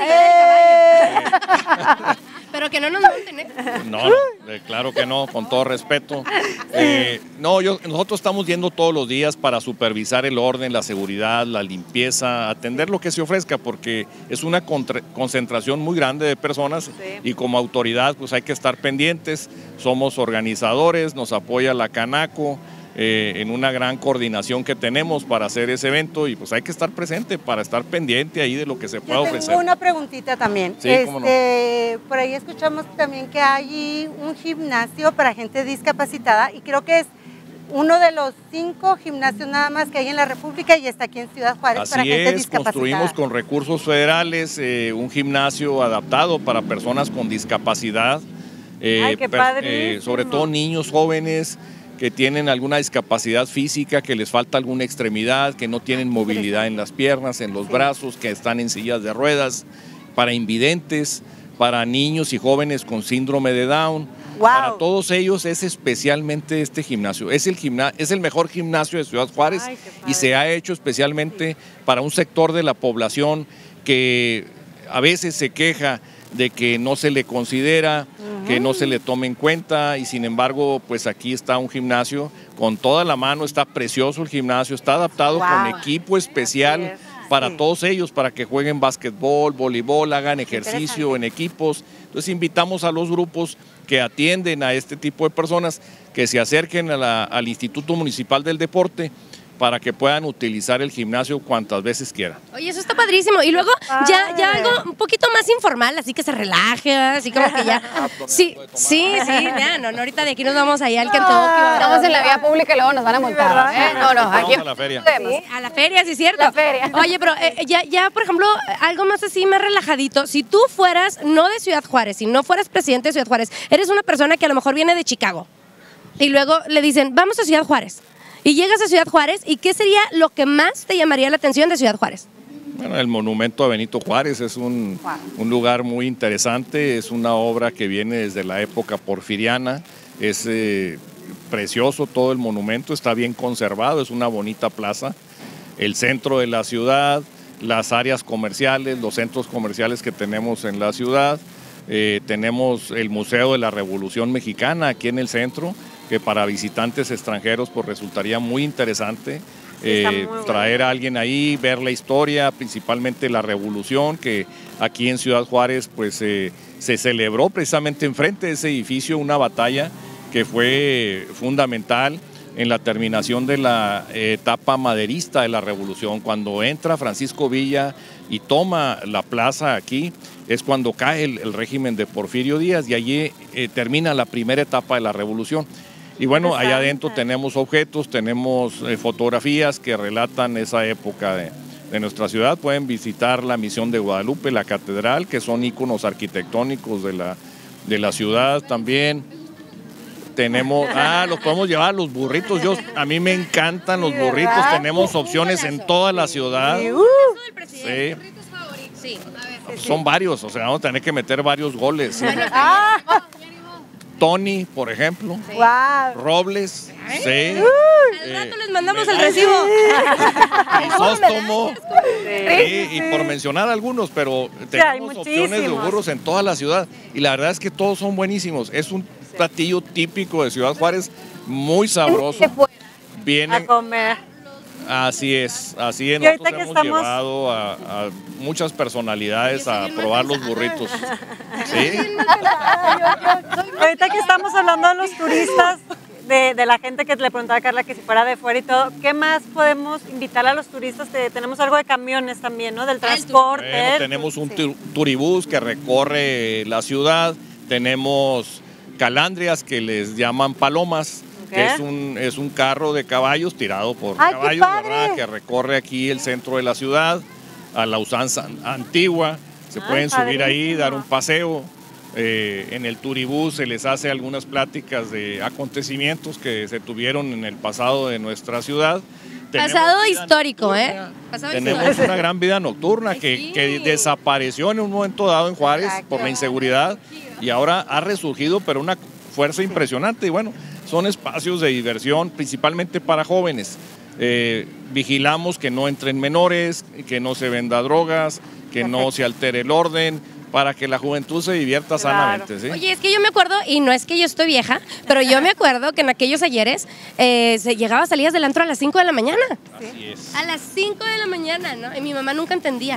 Pero que no nos monten, ¿eh? No, no, eh, claro que no, con todo respeto. Eh, no, yo, nosotros estamos yendo todos los días para supervisar el orden, la seguridad, la limpieza, atender lo que se ofrezca, porque es una contra- concentración muy grande de personas y como autoridad pues hay que estar pendientes. Somos organizadores, nos apoya la Canaco, eh, en una gran coordinación que tenemos para hacer ese evento y pues hay que estar presente para estar pendiente ahí de lo que se pueda Yo ofrecer. tengo una preguntita también. Sí, cómo no. Este, por ahí escuchamos también que hay un gimnasio para gente discapacitada y creo que es uno de los cinco gimnasios nada más que hay en la República y está aquí en Ciudad Juárez para Así gente es, discapacitada. construimos con recursos federales eh, un gimnasio adaptado para personas con discapacidad, eh, Ay, qué per- padrísimo. sobre todo niños jóvenes que tienen alguna discapacidad física, que les falta alguna extremidad, que no tienen movilidad en las piernas, en los brazos, que están en sillas de ruedas, para invidentes, para niños y jóvenes con síndrome de Down. Wow. Para todos ellos es especialmente este gimnasio. Es el, gimna- es el mejor gimnasio de Ciudad Juárez Ay, qué padre. y se ha hecho especialmente para un sector de la población que a veces se queja de que no se le considera, que no se le tome en cuenta y sin embargo pues aquí está un gimnasio con toda la mano, está precioso el gimnasio, está adaptado Wow. con equipo especial Así es. para Sí. todos ellos, para que jueguen básquetbol, voleibol, hagan ejercicio en equipos. Entonces invitamos a los grupos que atienden a este tipo de personas que se acerquen a la- al Instituto Municipal del Deporte para que puedan utilizar el gimnasio cuantas veces quieran. Oye, eso está padrísimo. Y luego ya, ya algo un poquito más informal, así que se relaje, así como que ya. Sí, sí, sí, ya, no, no, ahorita de aquí nos vamos allá al Kentucky. Estamos en la vía pública y luego nos van a multar. ¿eh? No, no, aquí Vamos a la feria. podemos. A la feria, sí, cierto. La feria. Oye, pero eh, ya, ya, por ejemplo, algo más así, más relajadito. Si tú fueras, no de Ciudad Juárez, si no fueras presidente de Ciudad Juárez, eres una persona que a lo mejor viene de Chicago y luego le dicen, vamos a Ciudad Juárez. Y llegas a Ciudad Juárez, ¿y qué sería lo que más te llamaría la atención de Ciudad Juárez? Bueno, el monumento a Benito Juárez es un, un lugar muy interesante, es una obra que viene desde la época porfiriana, es eh, precioso todo el monumento, está bien conservado, es una bonita plaza. El centro de la ciudad, las áreas comerciales, los centros comerciales que tenemos en la ciudad, eh, tenemos el Museo de la Revolución Mexicana aquí en el centro, que para visitantes extranjeros pues resultaría muy interesante. está Eh, muy bueno. traer a alguien ahí, ver la historia, principalmente la revolución, que aquí en Ciudad Juárez pues eh, se celebró precisamente enfrente de ese edificio una batalla que fue fundamental en la terminación de la eh, etapa maderista de la revolución. Cuando entra Francisco Villa y toma la plaza aquí, es cuando cae el, el régimen de Porfirio Díaz y allí eh, termina la primera etapa de la revolución. Y bueno, allá adentro tenemos objetos, tenemos eh, fotografías que relatan esa época de, de nuestra ciudad. Pueden visitar la Misión de Guadalupe, la catedral, que son íconos arquitectónicos de la, de la ciudad también. Tenemos, ah, los podemos llevar, los burritos. Yo, a mí me encantan los burritos. Tenemos opciones en toda la ciudad. Sí. Sí. Son varios, o sea, vamos a tener que meter varios goles. ¿Sí? Ah, Tony, por ejemplo. wow. Robles. Sí. Al rato les mandamos el recibo. Crisóstomo. Sí, y por mencionar algunos, pero hay tenemos opciones de muchísimos. burros en toda la ciudad. Y la verdad es que todos son buenísimos. Es un platillo típico de Ciudad Juárez, muy sabroso. A Vienen, comer. así es, así es. Y ahorita Nosotros que hemos estamos- llevado a, a muchas personalidades a probar los burritos. ¿Sí? Ahorita que estamos hablando de los turistas, de, de la gente que le preguntaba a Carla que si fuera de fuera y todo, ¿qué más podemos invitar a los turistas? Te- tenemos algo de camiones también, ¿no? Del transporte. Bueno, tenemos un tu- turibús que recorre la ciudad, tenemos calandrias que les llaman palomas, Ok. que es un, es un carro de caballos tirado por ¡Ay, qué caballos, padre! ¿verdad? Que recorre aquí el centro de la ciudad, a la usanza antigua, se Ay, pueden subir ahí, padrísimo. dar un paseo. Eh, en el turibús se les hace algunas pláticas de acontecimientos que se tuvieron en el pasado de nuestra ciudad. Tenemos Pasado vida histórico, ¿eh? nocturna. Pasado Tenemos histórico. una gran vida nocturna que, Sí. que desapareció en un momento dado en Juárez por la inseguridad y ahora ha resurgido, pero una fuerza impresionante. Y bueno, son espacios de diversión principalmente para jóvenes. Eh, vigilamos que no entren menores, que no se venda drogas, que no se altere el orden, para que la juventud se divierta Claro. sanamente. ¿sí? Oye, es que yo me acuerdo, y no es que yo estoy vieja, pero yo me acuerdo que en aquellos ayeres eh, se llegaba a salidas del antro a las cinco de la mañana. Así es. A las cinco de la mañana, ¿no? Y mi mamá nunca entendía.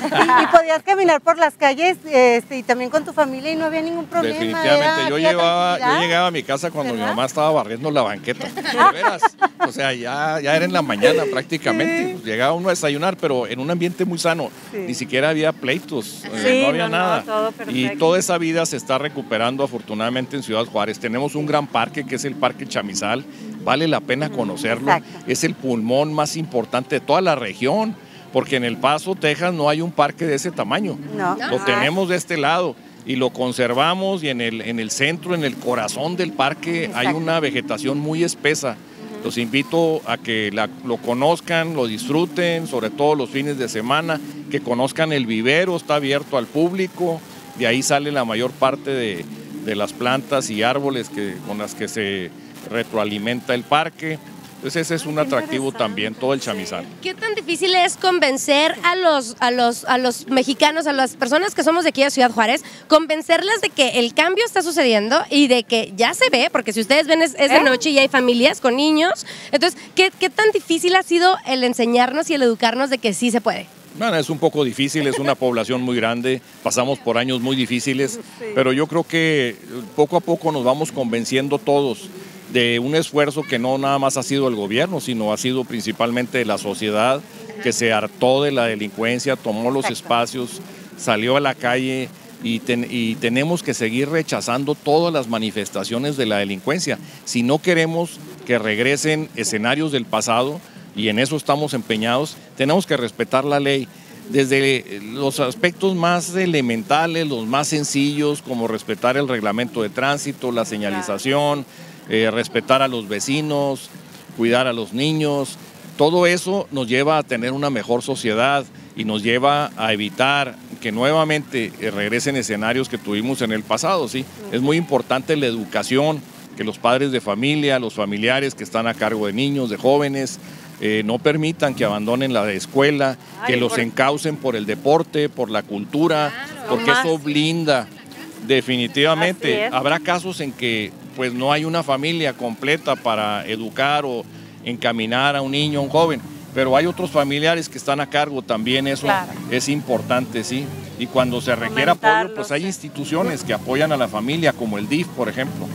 Y podías caminar por las calles este, y también con tu familia y no había ningún problema. Definitivamente, era- yo, había llevaba, yo tranquilidad. llegaba a mi casa cuando mi ¿Verdad? mamá estaba barriendo la banqueta. De veras. O sea, ya, ya era en la mañana prácticamente. Pues llegaba uno a desayunar, pero en un ambiente muy sano. Sí. Ni siquiera había pleitos, eh, Sí, no había no, no, nada. todo y perfecto. toda esa vida se está recuperando afortunadamente en Ciudad Juárez. Tenemos un gran parque que es el Parque Chamizal. Vale la pena conocerlo. exacto. Es el pulmón más importante de toda la región. Porque en El Paso, Texas, no hay un parque de ese tamaño. No. Lo tenemos de este lado y lo conservamos y en el, en el centro, en el corazón del parque, hay Exacto. una vegetación muy espesa. Los invito a que la- lo conozcan, lo disfruten, sobre todo los fines de semana, que conozcan el vivero, está abierto al público, de ahí sale la mayor parte de, de las plantas y árboles que, con las que se retroalimenta el parque. Entonces ese es un atractivo también, todo el chamizal. ¿Qué tan difícil es convencer a los, a los, a los mexicanos, a las personas que somos de aquí de Ciudad Juárez, convencerlas de que el cambio está sucediendo y de que ya se ve, porque si ustedes ven es, es de noche y hay familias con niños, entonces, ¿qué, ¿qué tan difícil ha sido el enseñarnos y el educarnos de que sí se puede? Bueno, es un poco difícil, es una población muy grande, pasamos por años muy difíciles, pero yo creo que poco a poco nos vamos convenciendo todos de un esfuerzo que no nada más ha sido el gobierno, sino ha sido principalmente la sociedad que se hartó de la delincuencia, tomó los espacios, salió a la calle y, ten- y tenemos que seguir rechazando todas las manifestaciones de la delincuencia. Si no queremos que regresen escenarios del pasado, y en eso estamos empeñados, tenemos que respetar la ley. Desde los aspectos más elementales, los más sencillos, como respetar el reglamento de tránsito, la señalización, eh, respetar a los vecinos, cuidar a los niños, todo eso nos lleva a tener una mejor sociedad y nos lleva a evitar que nuevamente eh, regresen escenarios que tuvimos en el pasado. ¿sí? Es muy importante la educación, que los padres de familia, los familiares que están a cargo de niños, de jóvenes, eh, no permitan que abandonen la escuela, Ay, que los por- encaucen por el deporte, por la cultura, porque Más. eso blinda. Definitivamente, Así es. habrá casos en que pues no hay una familia completa para educar o encaminar a un niño, a un joven, pero hay otros familiares que están a cargo también, eso Claro. es importante, ¿sí? Y cuando se requiere apoyo, Fomentarlo, pues hay sí. instituciones que apoyan a la familia, como el D I F, por ejemplo.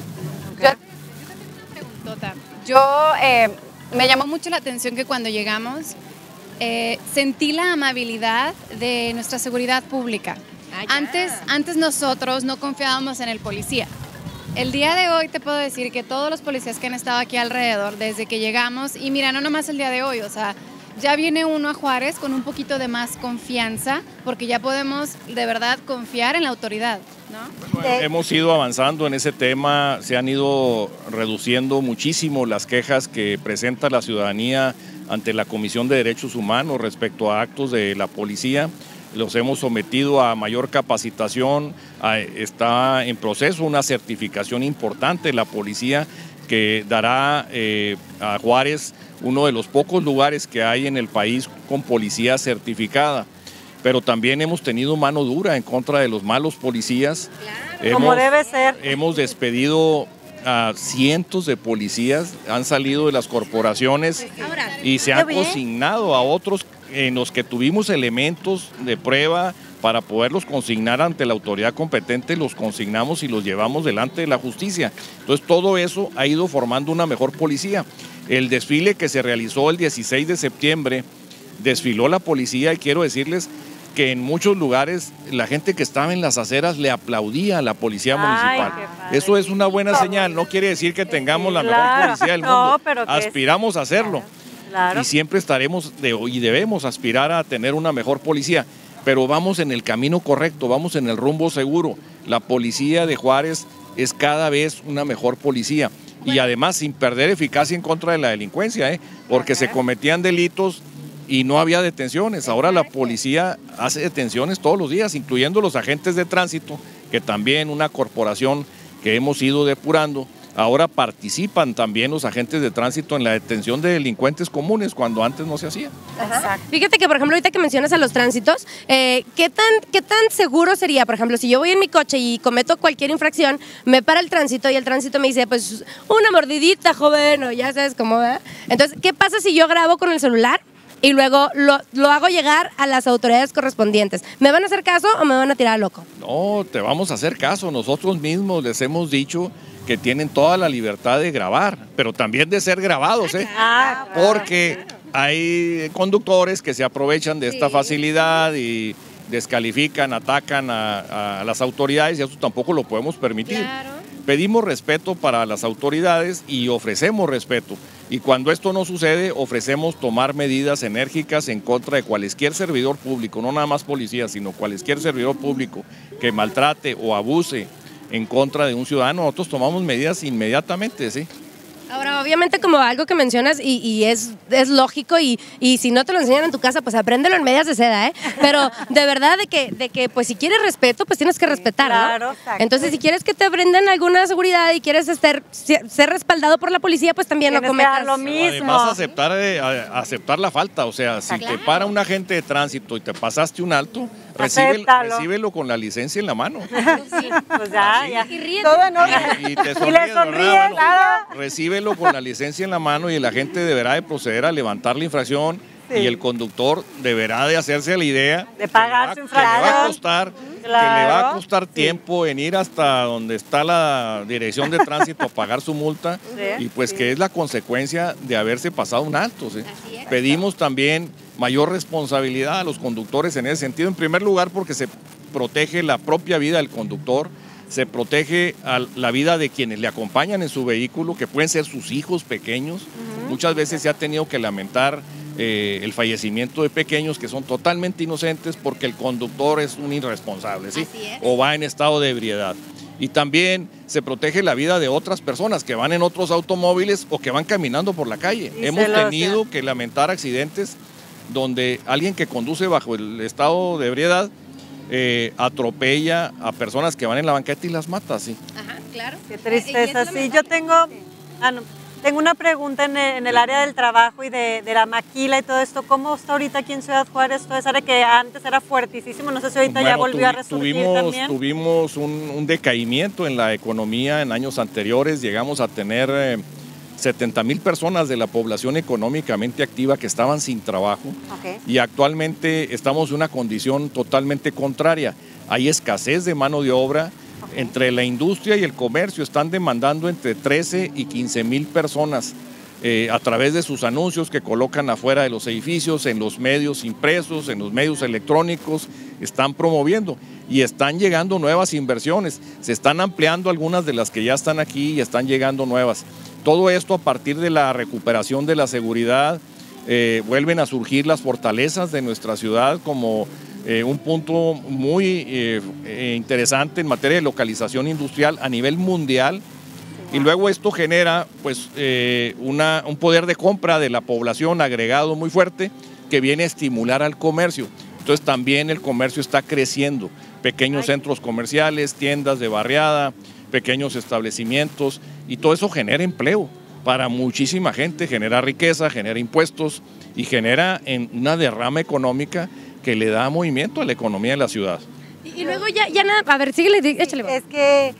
Tota, Yo eh, me llamó mucho la atención que cuando llegamos eh, sentí la amabilidad de nuestra seguridad pública. Antes, antes nosotros no confiábamos en el policía. El día de hoy te puedo decir que todos los policías que han estado aquí alrededor desde que llegamos, y mira, no nomás el día de hoy, o sea, ya viene uno a Juárez con un poquito de más confianza porque ya podemos de verdad confiar en la autoridad. ¿no? Bueno, hemos ido avanzando en ese tema, se han ido reduciendo muchísimo las quejas que presenta la ciudadanía ante la Comisión de Derechos Humanos respecto a actos de la policía. Los hemos sometido a mayor capacitación, a, está en proceso una certificación importante de la policía que dará eh, a Juárez uno de los pocos lugares que hay en el país con policía certificada. Pero también hemos tenido mano dura en contra de los malos policías. Claro. Hemos, Como debe ser. Hemos despedido a cientos de policías, han salido de las corporaciones y se han consignado a otros en los que tuvimos elementos de prueba para poderlos consignar ante la autoridad competente, los consignamos y los llevamos delante de la justicia. Entonces todo eso ha ido formando una mejor policía. El desfile que se realizó el dieciséis de septiembre, desfiló la policía y quiero decirles que en muchos lugares la gente que estaba en las aceras le aplaudía a la policía municipal. Ay, eso es una buena señal, no quiere decir que tengamos la mejor claro. policía del No, mundo, pero que aspiramos es... a hacerlo. Claro. Y siempre estaremos de, y debemos aspirar a tener una mejor policía, pero vamos en el camino correcto, vamos en el rumbo seguro. La policía de Juárez es cada vez una mejor policía y además sin perder eficacia en contra de la delincuencia, ¿eh? Porque se cometían delitos y no había detenciones. Ahora la policía hace detenciones todos los días, incluyendo los agentes de tránsito, que también una corporación que hemos ido depurando. Ahora participan también los agentes de tránsito en la detención de delincuentes comunes, cuando antes no se hacía. Exacto. Fíjate que, por ejemplo, ahorita que mencionas a los tránsitos, eh, ¿qué tan, ¿qué tan seguro sería? Por ejemplo, si yo voy en mi coche y cometo cualquier infracción, me para el tránsito y el tránsito me dice, pues, una mordidita, joven, o ya sabes cómo va. Entonces, ¿qué pasa si yo grabo con el celular y luego lo, lo hago llegar a las autoridades correspondientes? ¿Me van a hacer caso o me van a tirar loco? No, te vamos a hacer caso. Nosotros mismos les hemos dicho que tienen toda la libertad de grabar, pero también de ser grabados, ¿eh? Ah, Porque hay conductores que se aprovechan de esta facilidad y descalifican, atacan a, a las autoridades y eso tampoco lo podemos permitir. Claro. Pedimos respeto para las autoridades y ofrecemos respeto. Y cuando esto no sucede, ofrecemos tomar medidas enérgicas en contra de cualquier servidor público, no nada más policía, sino cualquier servidor público que maltrate o abuse en contra de un ciudadano. Nosotros tomamos medidas inmediatamente, ¿sí? Ahora, obviamente, como algo que mencionas y, y es, es lógico y, y si no te lo enseñan en tu casa, pues apréndelo en medias de seda, ¿eh? Pero de verdad de que, de que pues si quieres respeto, pues tienes que respetar, ¿no? Claro, exacto. Entonces, si quieres que te brinden alguna seguridad y quieres estar, ser respaldado por la policía, pues también lo Tienes que dar cometas. lo mismo. Además, aceptar, eh, a- aceptar la falta. O sea, si te para un agente de tránsito y te pasaste un alto, recibe, Acéptalo. recíbelo con la licencia en la mano. Pues ya, ya. Y ríete. Todo en orden. Y, y te Y sonríes, le ¿verdad? sonríes, Bueno, nada. recíbelo con la licencia en la mano y el agente deberá de proceder a levantar la infracción Sí. y el conductor deberá de hacerse la idea De pagar que su le va- que le va a infracción. costar, que le Claro. va a costar tiempo en ir hasta donde está la dirección de tránsito a pagar su multa Sí. y pues Sí. que es la consecuencia de haberse pasado un alto, ¿sí? Así es. Pedimos también mayor responsabilidad a los conductores en ese sentido, en primer lugar porque se protege la propia vida del conductor, se protege a la vida de quienes le acompañan en su vehículo, que pueden ser sus hijos pequeños. Muchas veces se ha tenido que lamentar eh, el fallecimiento de pequeños que son totalmente inocentes porque el conductor es un irresponsable, ¿sí? Así es. O va en estado de ebriedad. Y también se protege la vida de otras personas que van en otros automóviles o que van caminando por la calle. Y Hemos se lo- tenido que lamentar accidentes donde alguien que conduce bajo el estado de ebriedad eh, atropella a personas que van en la banqueta y las mata, ¿sí? Ajá, claro. Qué Y es tristeza. Sí, lamentable. yo tengo, ah, no, tengo una pregunta en el, en el área del trabajo y de, de la maquila y todo esto. ¿Cómo está ahorita aquí en Ciudad Juárez? Toda esa área que antes era fuertísimo. No sé si ahorita ya Bueno, volvió a tuvi- resurgir tuvimos, también. Tuvimos un, un decaimiento en la economía en años anteriores. Llegamos a tener eh, setenta mil personas de la población económicamente activa que estaban sin trabajo. Ok. Y actualmente estamos en una condición totalmente contraria. Hay escasez de mano de obra. Entre la industria y el comercio están demandando entre trece y quince mil personas eh, a través de sus anuncios que colocan afuera de los edificios, en los medios impresos, en los medios electrónicos, están promoviendo y están llegando nuevas inversiones. Se están ampliando algunas de las que ya están aquí y están llegando nuevas. Todo esto a partir de la recuperación de la seguridad. Eh, vuelven a surgir las fortalezas de nuestra ciudad como eh, un punto muy eh, eh, interesante en materia de localización industrial a nivel mundial. Y luego esto genera pues, eh, una, un poder de compra de la población agregado muy fuerte que viene a estimular al comercio. Entonces también el comercio está creciendo. Pequeños centros comerciales, tiendas de barriada, pequeños establecimientos, y todo eso genera empleo para muchísima gente, genera riqueza, genera impuestos y genera en una derrama económica que le da movimiento a la economía de la ciudad. Y, y luego ya, ya nada, a ver, síguele, échale. Es que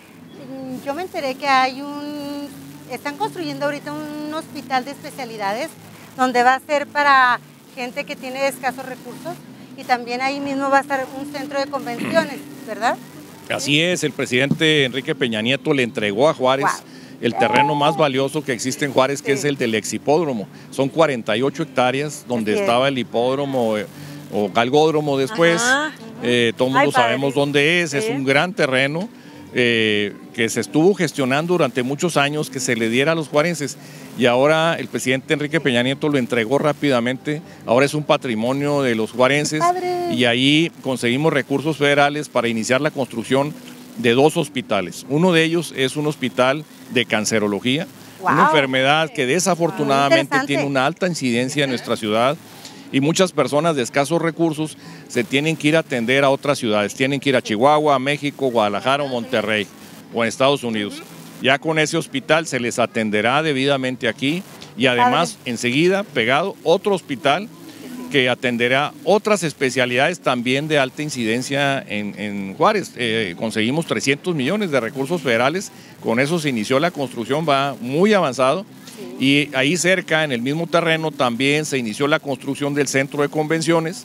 yo me enteré que hay un, están construyendo ahorita un hospital de especialidades donde va a ser para gente que tiene escasos recursos, y también ahí mismo va a estar un centro de convenciones, ¿verdad? Así es, el presidente Enrique Peña Nieto le entregó a Juárez wow. el terreno más valioso que existe en Juárez, que sí. es el del exhipódromo. Son cuarenta y ocho hectáreas donde Así estaba es. el hipódromo eh, o galgódromo después. Eh, todo el mundo Ay, sabemos dónde es, sí. es un gran terreno. Eh, que se estuvo gestionando durante muchos años que se le diera a los juarenses, y ahora el presidente Enrique Peña Nieto lo entregó rápidamente. Ahora es un patrimonio de los juarenses y ahí conseguimos recursos federales para iniciar la construcción de dos hospitales. Uno de ellos es un hospital de cancerología, wow. una enfermedad que desafortunadamente wow, tiene una alta incidencia en nuestra ciudad, y muchas personas de escasos recursos se tienen que ir a atender a otras ciudades, tienen que ir a Chihuahua, a México, Guadalajara o Monterrey o en Estados Unidos. Ya con ese hospital se les atenderá debidamente aquí, y además enseguida pegado otro hospital que atenderá otras especialidades también de alta incidencia en, en Juárez. Eh, conseguimos trescientos millones de recursos federales, con eso se inició la construcción, va muy avanzado. Y ahí cerca, en el mismo terreno, también se inició la construcción del centro de convenciones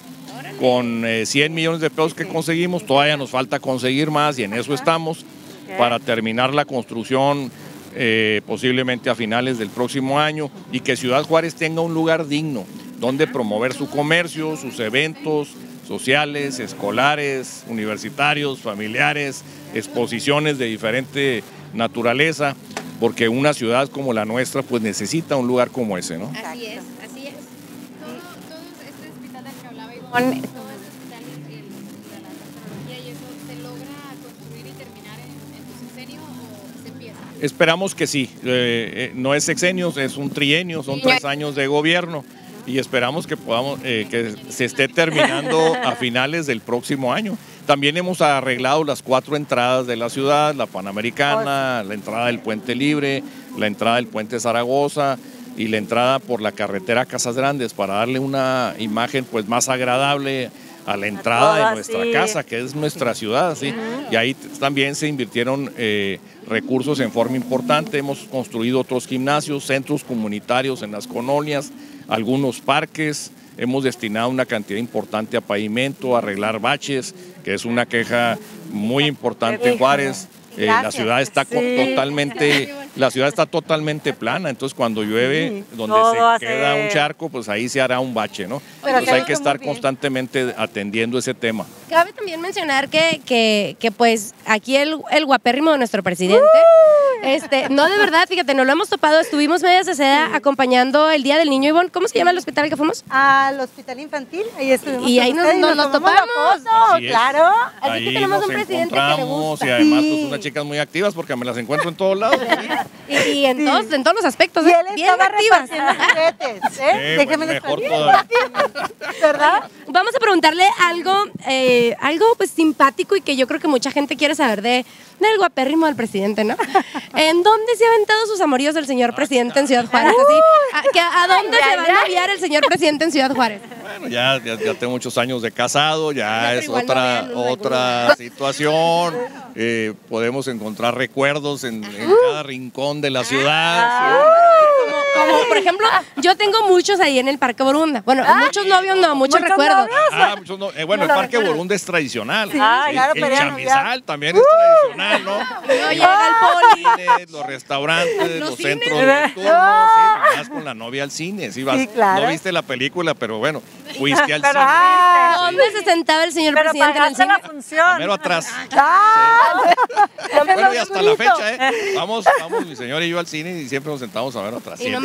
con eh, cien millones de pesos que conseguimos. Todavía nos falta conseguir más y en eso estamos para terminar la construcción eh, posiblemente a finales del próximo año, y que Ciudad Juárez tenga un lugar digno donde promover su comercio, sus eventos sociales, escolares, universitarios, familiares, exposiciones de diferente naturaleza, porque una ciudad como la nuestra pues necesita un lugar como ese, ¿no? Así es, así es. Todo, todo este hospital del que hablaba Ivonne, todo este hospital de la cancerología y eso, ¿se logra construir y terminar en, en tu sexenio o se empieza? Esperamos que sí, eh, eh, no es sexenio, es un trienio, son tres años de gobierno, y esperamos que podamos, eh, que se esté terminando a finales del próximo año. También hemos arreglado las cuatro entradas de la ciudad, la Panamericana, la entrada del Puente Libre, la entrada del Puente Zaragoza y la entrada por la carretera Casas Grandes, para darle una imagen pues más agradable a la entrada a de nuestra sí. casa, que es nuestra ciudad, ¿sí? Uh-huh. Y ahí también se invirtieron eh, recursos en forma importante. Hemos construido otros gimnasios, centros comunitarios en las colonias, algunos parques. Hemos destinado una cantidad importante a pavimento, a arreglar baches, que es una queja muy importante en Juárez. Eh, la ciudad está sí. totalmente, la ciudad está totalmente plana, entonces cuando llueve, sí, donde se hace... queda un charco, pues ahí se hará un bache, ¿no? Pero entonces hay que estar constantemente atendiendo ese tema. Cabe también mencionar que, que, que pues aquí el, el guapérrimo de nuestro presidente, uh, este, no de verdad, fíjate, no lo hemos topado, estuvimos medias de seda sí. acompañando el Día del Niño. Ivonne, ¿cómo se llama el hospital al que fuimos? Al hospital infantil, ahí estuvimos. Y ahí nos, nos, nos, nos topamos, claro. Así ahí que tenemos un presidente que le gusta. Y además pues unas chicas muy activas, porque me las encuentro en todos lados. y, y en, sí. todos, en todos los aspectos, y él bien activas. Juguetes, ¿eh? Sí, Déjeme pues mejor todavía. ¿Verdad? Vamos a preguntarle algo, eh, algo pues simpático y que yo creo que mucha gente quiere saber de del guapérrimo del presidente, ¿no? ¿En dónde se ha aventado sus amoríos del señor presidente en Ciudad Juárez? Así, ¿a, que, ¿A dónde se va a noviar el señor presidente en Ciudad Juárez? Bueno, ya, ya, ya tengo muchos años de casado, ya es otra, no otra situación. Eh, podemos encontrar recuerdos en, en cada rincón de la ciudad. Como, como, por ejemplo, yo tengo muchos ahí en el Parque Borunda. Bueno, ah, muchos novios no, muchos, muchos recuerdos. Ah, muchos no. eh, bueno, no, el Parque Borunda es tradicional. Sí, ah, claro, el, pero el chamizal ya. también uh, es tradicional, ¿no? No llega el poli. Los cines, los restaurantes, los, los centros nocturnos. Sí, vas con la novia al cine. Sí, vas, sí, claro. No viste la película, pero bueno, fuiste al pero, cine. Ah, ¿Dónde sí. se sentaba el señor pero presidente en el cine? La función. Primero atrás. Ah, sí. Bueno, y hasta la fecha, ¿eh? Vamos, vamos, mi señor y yo al cine y siempre nos sentamos a ver atrás. Y no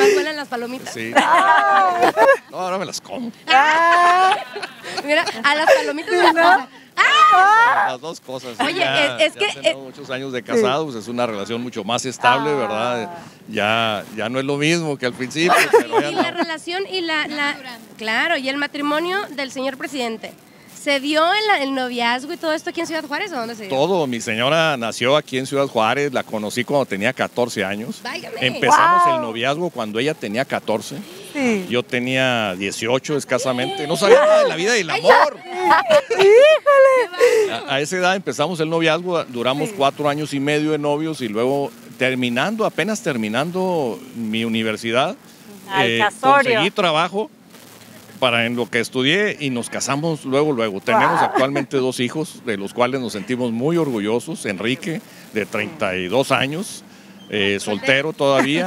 más huelen las palomitas. Sí. No, ahora me las como. Mira, a las palomitas de la ¡Ah! Las dos cosas. Oye, ya, es, es ya que... tenemos eh, muchos años de casados, es una relación mucho más estable, Ah. ¿verdad? Ya, ya no es lo mismo que al principio. Pero ya y la no. relación y la, la... Claro, y el matrimonio del señor presidente. ¿Se dio el, el noviazgo y todo esto aquí en Ciudad Juárez o dónde se dio? Todo, mi señora nació aquí en Ciudad Juárez, la conocí cuando tenía catorce años. Váyame. Empezamos Wow. el noviazgo cuando ella tenía catorce. Sí. Yo tenía dieciocho escasamente. No sabía nada de la vida y el amor. A, a esa edad empezamos el noviazgo, duramos cuatro años y medio de novios y luego terminando, apenas terminando mi universidad, Al eh, casorio. conseguí trabajo para en lo que estudié y nos casamos luego, luego. Tenemos Wow. actualmente dos hijos, de los cuales nos sentimos muy orgullosos. Enrique, de treinta y dos años, eh, soltero todavía.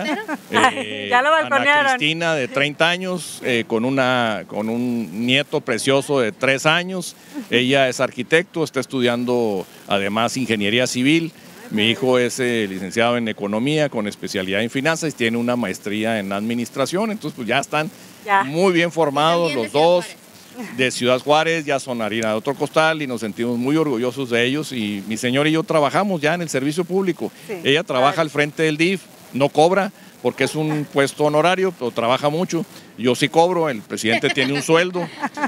Eh, Ya lo Ana balconearon. Cristina, de treinta años, eh, con, una, con un nieto precioso de tres años. Ella es arquitecto, está estudiando además ingeniería civil. Mi hijo es eh, licenciado en economía con especialidad en finanzas y tiene una maestría en administración. Entonces, pues ya están Ya. muy bien formados También de los Ciudad dos. Juárez. De Ciudad Juárez, ya son harina de otro costal y nos sentimos muy orgullosos de ellos. Y mi señor y yo trabajamos ya en el servicio público. Sí, Ella trabaja padre. al frente del D I F, no cobra porque es un puesto honorario, pero trabaja mucho. Yo sí cobro, el presidente tiene un sueldo.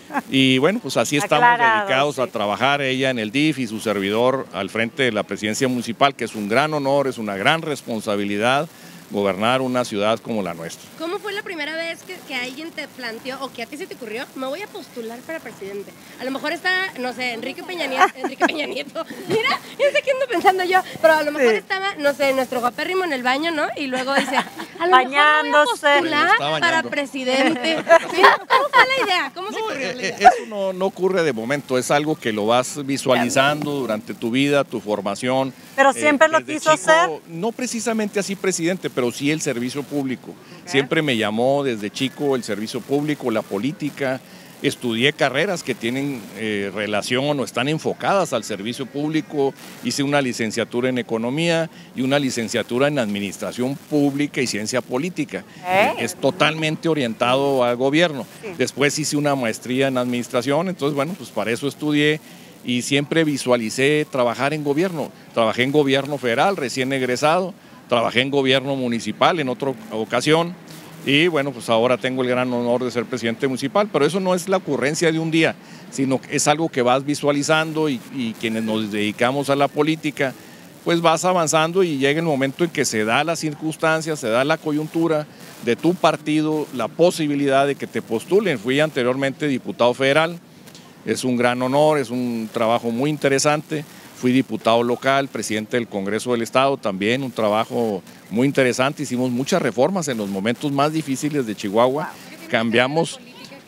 Y bueno, pues así estamos Aclarado, dedicados a sí. trabajar, ella en el D I F y su servidor al frente de la presidencia municipal, que es un gran honor, es una gran responsabilidad gobernar una ciudad como la nuestra. ¿Cómo fue la primera vez que, que alguien te planteó o que a ti se te ocurrió? Me voy a postular para presidente. A lo mejor está, no sé, Enrique Peña Nieto. Enrique Peña Nieto. Mira, ya sé qué ando pensando yo. Pero a lo mejor Sí. estaba, no sé, nuestro guapérrimo en el baño, ¿no? Y luego dice, a lo Bañándose. mejor me voy a postular Se está para bañando. presidente. Mira, ¿cómo fue la idea? ¿Cómo se ocurrió la Eh, idea? eh, Eso no, no ocurre de momento, es algo que lo vas visualizando durante tu vida, tu formación. Pero siempre lo desde quiso chico, ser. No precisamente así presidente, pero sí el servicio público. Siempre me llamó desde chico el servicio público, la política. Estudié carreras que tienen eh, relación o están enfocadas al servicio público. Hice una licenciatura en economía y una licenciatura en administración pública y ciencia política. ¿Eh? Es totalmente orientado al gobierno. Sí. Después hice una maestría en administración, entonces bueno, pues para eso estudié y siempre visualicé trabajar en gobierno. Trabajé en gobierno federal, recién egresado, trabajé en gobierno municipal en otra ocasión y bueno, pues ahora tengo el gran honor de ser presidente municipal, pero eso no es la ocurrencia de un día, sino que es algo que vas visualizando y, y quienes nos dedicamos a la política, pues vas avanzando y llega el momento en que se da la circunstancia, se da la coyuntura de tu partido, la posibilidad de que te postulen. Fui anteriormente diputado federal, es un gran honor, es un trabajo muy interesante. Fui diputado local, presidente del Congreso del Estado, también un trabajo muy interesante. Hicimos muchas reformas en los momentos más difíciles de Chihuahua. Cambiamos,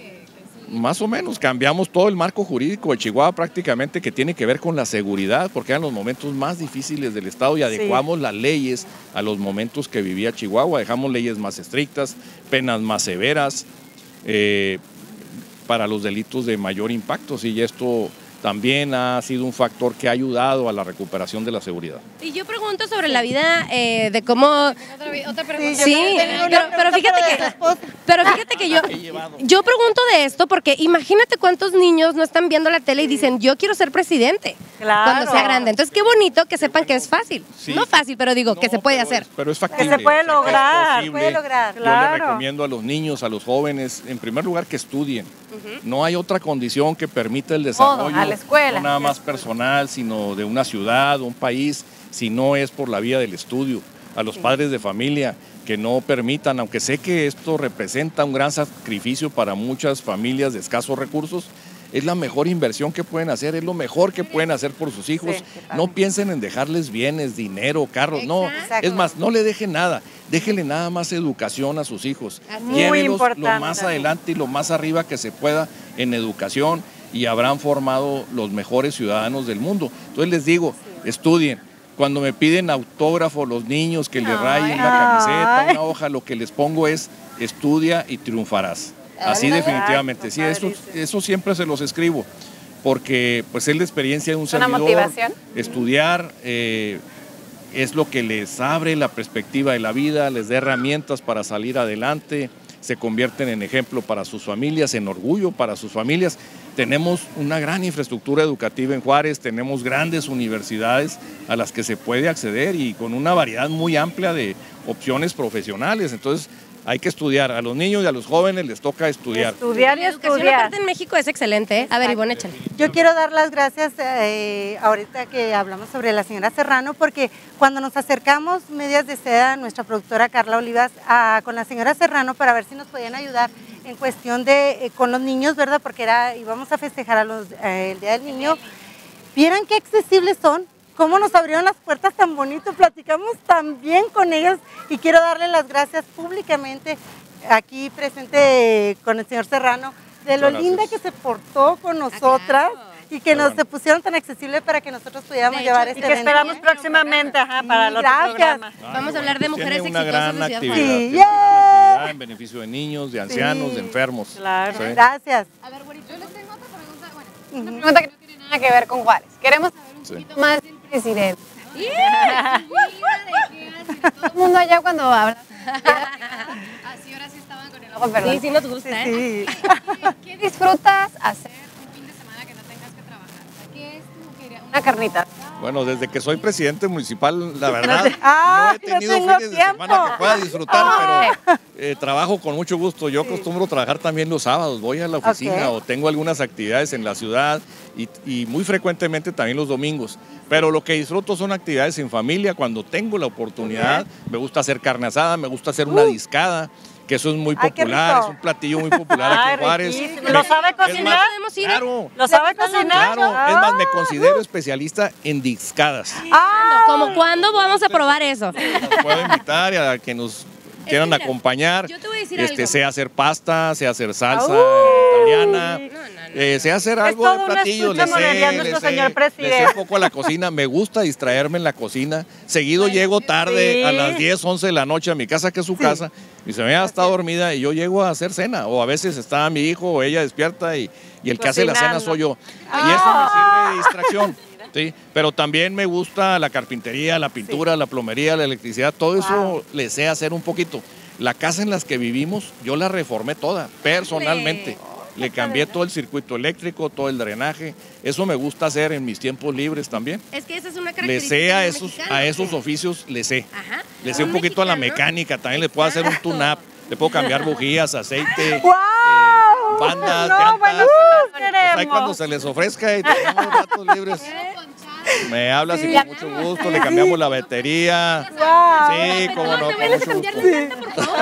más o menos, cambiamos todo el marco jurídico de Chihuahua prácticamente que tiene que ver con la seguridad, porque eran los momentos más difíciles del Estado y adecuamos las leyes a los momentos que vivía Chihuahua. Dejamos leyes más estrictas, penas más severas eh, para los delitos de mayor impacto. Sí, y esto también ha sido un factor que ha ayudado a la recuperación de la seguridad. Y yo pregunto sobre la vida eh, de cómo... Otra, otra pregunta. Sí, también tengo una pero, pero pregunta, fíjate pero de que, tu esposa. pero fíjate que yo, yo pregunto de esto porque imagínate cuántos niños no están viendo la tele y dicen, yo quiero ser presidente Claro. cuando sea grande. Entonces, qué bonito que sepan que es fácil. Sí. No fácil, pero digo, que No, se puede pero hacer. es- pero es factible. se puede o sea, lograr, es posible. puede lograr. Yo Claro. le recomiendo a los niños, a los jóvenes, en primer lugar que estudien. No hay otra condición que permita el desarrollo, a la escuela. no nada más personal, sino de una ciudad, un país, si no es por la vía del estudio. A los padres de familia que no permitan, aunque sé que esto representa un gran sacrificio para muchas familias de escasos recursos, es la mejor inversión que pueden hacer, es lo mejor que pueden hacer por sus hijos. Sí, No piensen en dejarles bienes, dinero, carros, no. Exacto. Es más, no le dejen nada, déjenle nada más educación a sus hijos. Así es. Muy Llévelos importante. lo más adelante y lo más arriba que se pueda en educación y habrán formado los mejores ciudadanos del mundo. Entonces les digo, estudien. Cuando me piden autógrafo los niños que le rayen una camiseta, Ay. una hoja, lo que les pongo es estudia y triunfarás. Así definitivamente, sí, eso, eso siempre se los escribo, porque pues es la experiencia de un ¿Es una servidor, motivación? estudiar, eh, es lo que les abre la perspectiva de la vida, les da herramientas para salir adelante, se convierten en ejemplo para sus familias, en orgullo para sus familias. Tenemos una gran infraestructura educativa en Juárez, tenemos grandes universidades a las que se puede acceder y con una variedad muy amplia de opciones profesionales. Entonces, hay que estudiar. A los niños y a los jóvenes les toca estudiar. Estudiar y La educación estudiar. aparte en México es excelente. ¿eh? A ver, Ivonne, échale. Yo quiero dar las gracias eh, ahorita que hablamos sobre la señora Serrano, porque cuando nos acercamos Medias de Seda, nuestra productora Carla Olivas, a, con la señora Serrano para ver si nos podían ayudar en cuestión de eh, con los niños, ¿verdad? Porque era íbamos a festejar a los, eh, el Día del Niño. Vieran qué accesibles son, cómo nos abrieron las puertas tan bonito, platicamos tan bien con ellos y quiero darle las gracias públicamente aquí presente con el señor Serrano de lo Muchas linda gracias. que se portó con nosotras claro. y que nos se pusieron tan accesible para que nosotros pudiéramos De hecho, llevar Y este que evento. esperamos próximamente ajá, para el otro Gracias. programa. Vamos a hablar de mujeres Tiene una exitosas gran de Ciudad actividad, Juárez. Sí, tiene una yeah. gran actividad en beneficio de niños, de ancianos, Sí. de enfermos. Claro. Sí. Gracias. A ver, güerito, yo les tengo otra pregunta, bueno, una pregunta que no tiene nada que ver con Juárez. Queremos saber un Sí. poquito más del presidente. Todo el mundo allá cuando habla. Así ahora sí estaban con el ojo, perdón. Sí, sí nos gusta, ¿eh? Sí. ¿Qué, qué disfrutas hacer un fin de semana que no tengas que trabajar? O sea, ¿qué es tu quería- una carnita? Bueno, desde que soy presidente municipal, la verdad, Ah, no he tenido no tengo fines de tiempo. semana que pueda disfrutar, pero eh, trabajo con mucho gusto. Yo acostumbro trabajar también los sábados, voy a la oficina Ok. o tengo algunas actividades en la ciudad y, y muy frecuentemente también los domingos. Pero lo que disfruto son actividades en familia, cuando tengo la oportunidad. Me gusta hacer carne asada, me gusta hacer una discada, que eso es muy Ay, qué popular, rico. es un platillo muy popular aquí Ay, en Juárez. riquísimo. Me- ¿Lo sabe es cocinar? más, ¿Podemos ir? Claro. ¿Lo sabe cocinar? Claro, es más, me considero especialista en discadas. Ah, ¿Cómo cuándo vamos a probar eso? Nos puedo invitar y a que nos quieran mira, acompañar. yo te voy a decir este, algo. sé hacer pasta, sé hacer salsa Uy. italiana, No, no, no. eh, sé hacer algo todo de un platillos. estuche Le moderno sé, le nuestro sé, señor le presidente. sé un poco a la cocina. Me gusta distraerme en la cocina. Seguido llego tarde sí. a las diez, once de la noche a mi casa, que es su casa. Mi señora está dormida y yo llego a hacer cena. O a veces está mi hijo o ella despierta y, y el que hace la cena Cocinando. soy yo. Y eso me sirve de distracción. Sí, pero también me gusta la carpintería, la pintura, la plomería, la electricidad, todo eso le sé hacer un poquito. La casa en la que vivimos, yo la reformé toda, personalmente. Le cambié todo el circuito eléctrico, todo el drenaje. Eso me gusta hacer en mis tiempos libres también. Es que esa es una Le característica sé a del esos, mexicano. a esos oficios, le sé. Ajá. Le sé un Un poquito a la mexicano. mecánica, también le puedo hacer un tune-up. Le puedo cambiar bujías, aceite, ¡Guau! eh, bandas, No, llantas. bueno, Pues ahí queremos. cuando se les ofrezca y tenemos ratos libres, me hablas y con mucho gusto le cambiamos la batería. Sí, cómo no, ¿Me con vienes a mucho cambiar gusto. la llanta, por favor?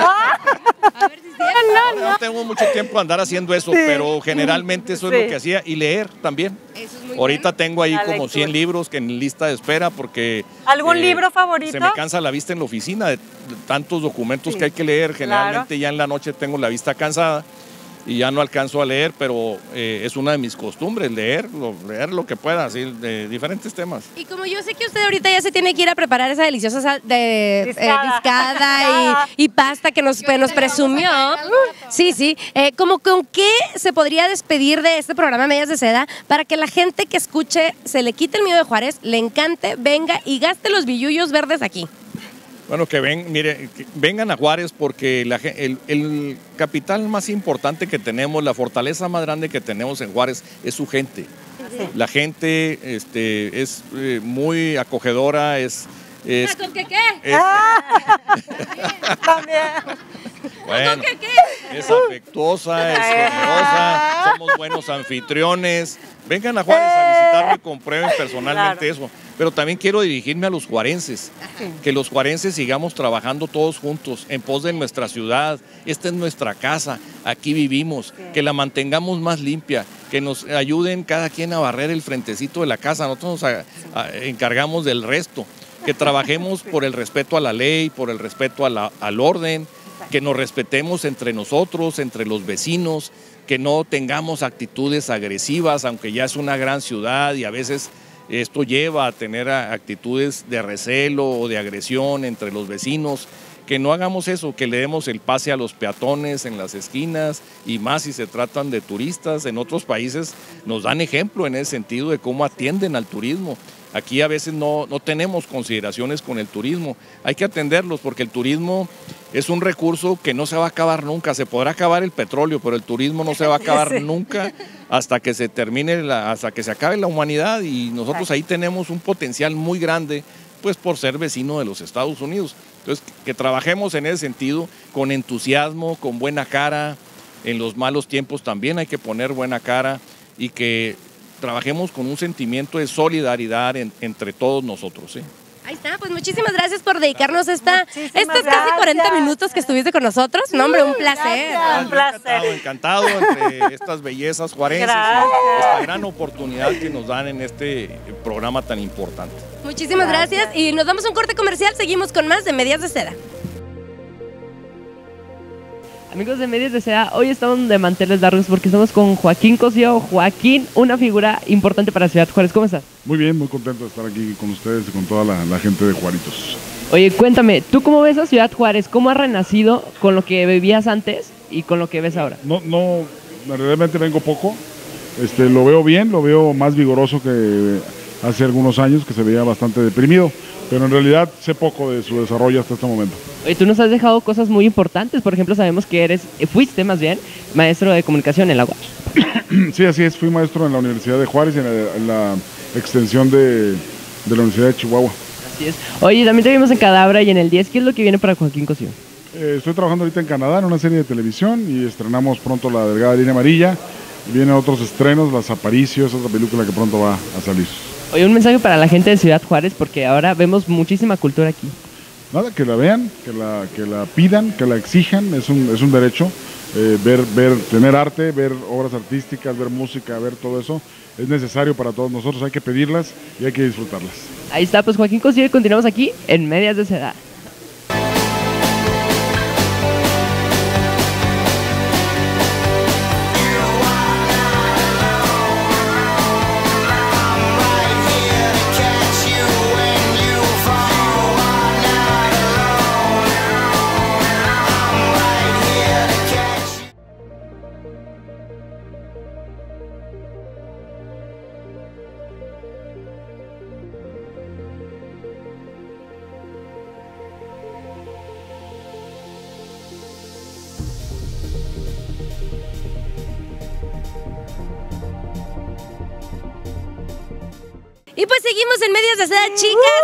A ver si es cierto. No tengo mucho tiempo a andar haciendo eso, pero generalmente eso es Sí. lo que hacía y leer también. Eso es muy Ahorita bueno. tengo ahí La como lectura. cien libros que en lista de espera porque... ¿Algún eh, libro favorito? Se me cansa la vista en la oficina de tantos documentos que hay que leer. Generalmente ya en la noche tengo la vista cansada y ya no alcanzo a leer, pero eh, es una de mis costumbres, leer, lo, leer lo que pueda, así, de diferentes temas. Y como yo sé que usted ahorita ya se tiene que ir a preparar esa deliciosa sal de, eh, Discada. discada y, y pasta que nos, que nos presumió. Sí, sí. Eh, como con qué se podría despedir de este programa Medias de Seda para que la gente que escuche se le quite el miedo de Juárez, le encante, venga y gaste los billullos verdes aquí. Bueno, que ven, mire, que vengan a Juárez porque la gen- el, el capital más importante que tenemos, la fortaleza más grande que tenemos en Juárez es su gente. La gente este, es eh, muy acogedora, es... es- ¿Con qué qué? es- También. bueno, ¿Qué qué? es afectuosa, es generosa, somos buenos anfitriones. Vengan a Juárez a visitarme y comprueben personalmente eso. Pero también quiero dirigirme a los juarenses, que los juarenses sigamos trabajando todos juntos en pos de nuestra ciudad. Esta es nuestra casa, aquí vivimos, que la mantengamos más limpia, que nos ayuden cada quien a barrer el frentecito de la casa. Nosotros nos a- a- encargamos del resto, que trabajemos por el respeto a la ley, por el respeto a la- al orden, que nos respetemos entre nosotros, entre los vecinos, que no tengamos actitudes agresivas, aunque ya es una gran ciudad y a veces esto lleva a tener a- actitudes de recelo o de agresión entre los vecinos, que no hagamos eso, que le demos el pase a los peatones en las esquinas y más si se tratan de turistas. En otros países nos dan ejemplo en ese sentido de cómo atienden al turismo Aquí a veces no, no tenemos consideraciones con el turismo. Hay que atenderlos porque el turismo es un recurso que no se va a acabar nunca. Se podrá acabar el petróleo, pero el turismo no se va a acabar sí. nunca hasta que se termine, la, hasta que se acabe la humanidad. Y nosotros ahí tenemos un potencial muy grande, pues por ser vecino de los Estados Unidos. Entonces, que trabajemos en ese sentido, con entusiasmo, con buena cara. En los malos tiempos también hay que poner buena cara y que trabajemos con un sentimiento de solidaridad en, entre todos nosotros. ¿sí? Ahí está, pues muchísimas gracias por dedicarnos esta, estos gracias. casi cuarenta minutos que estuviste con nosotros. No, hombre, un placer. Gracias. Un placer. Encantado, encantado entre estas bellezas juarenses, y esta gran oportunidad que nos dan en este programa tan importante. Muchísimas gracias. gracias y nos damos un corte comercial, seguimos con más de Medias de Seda. Amigos de Medias de Seda, hoy estamos de manteles largos porque estamos con Joaquín Cosío. Joaquín, una figura importante para Ciudad Juárez. ¿Cómo estás? Muy bien, muy contento de estar aquí con ustedes y con toda la, la gente de Juaritos. Oye, cuéntame, ¿tú cómo ves a Ciudad Juárez? ¿Cómo ha renacido con lo que vivías antes y con lo que ves ahora? No, no, realmente vengo poco. Este, lo veo bien, lo veo más vigoroso que hace algunos años, que se veía bastante deprimido. Pero en realidad sé poco de su desarrollo hasta este momento. Oye, tú nos has dejado cosas muy importantes. Por ejemplo, sabemos que eres, fuiste más bien, maestro de comunicación en la U A C. Sí, así es. Fui maestro en la Universidad de Juárez y en la, en la extensión de, de la Universidad de Chihuahua. Así es. Oye, también te vimos en Cadabra y en el diez. ¿Qué es lo que viene para Joaquín Cosío? Eh, estoy trabajando ahorita en Canadá en una serie de televisión y estrenamos pronto La Delgada Línea Amarilla. Vienen otros estrenos, Las Aparicios, otra película que pronto va a salir. Oye, un mensaje para la gente de Ciudad Juárez, porque ahora vemos muchísima cultura aquí. Nada, que la vean, que la, que la pidan, que la exijan, es un, es un derecho. Eh, ver, ver, tener arte, ver obras artísticas, ver música, ver todo eso, es necesario para todos nosotros, hay que pedirlas y hay que disfrutarlas. Ahí está, pues Joaquín Cosío y continuamos aquí en Medias de Seda. Y pues seguimos en Medias de Seda, chicas.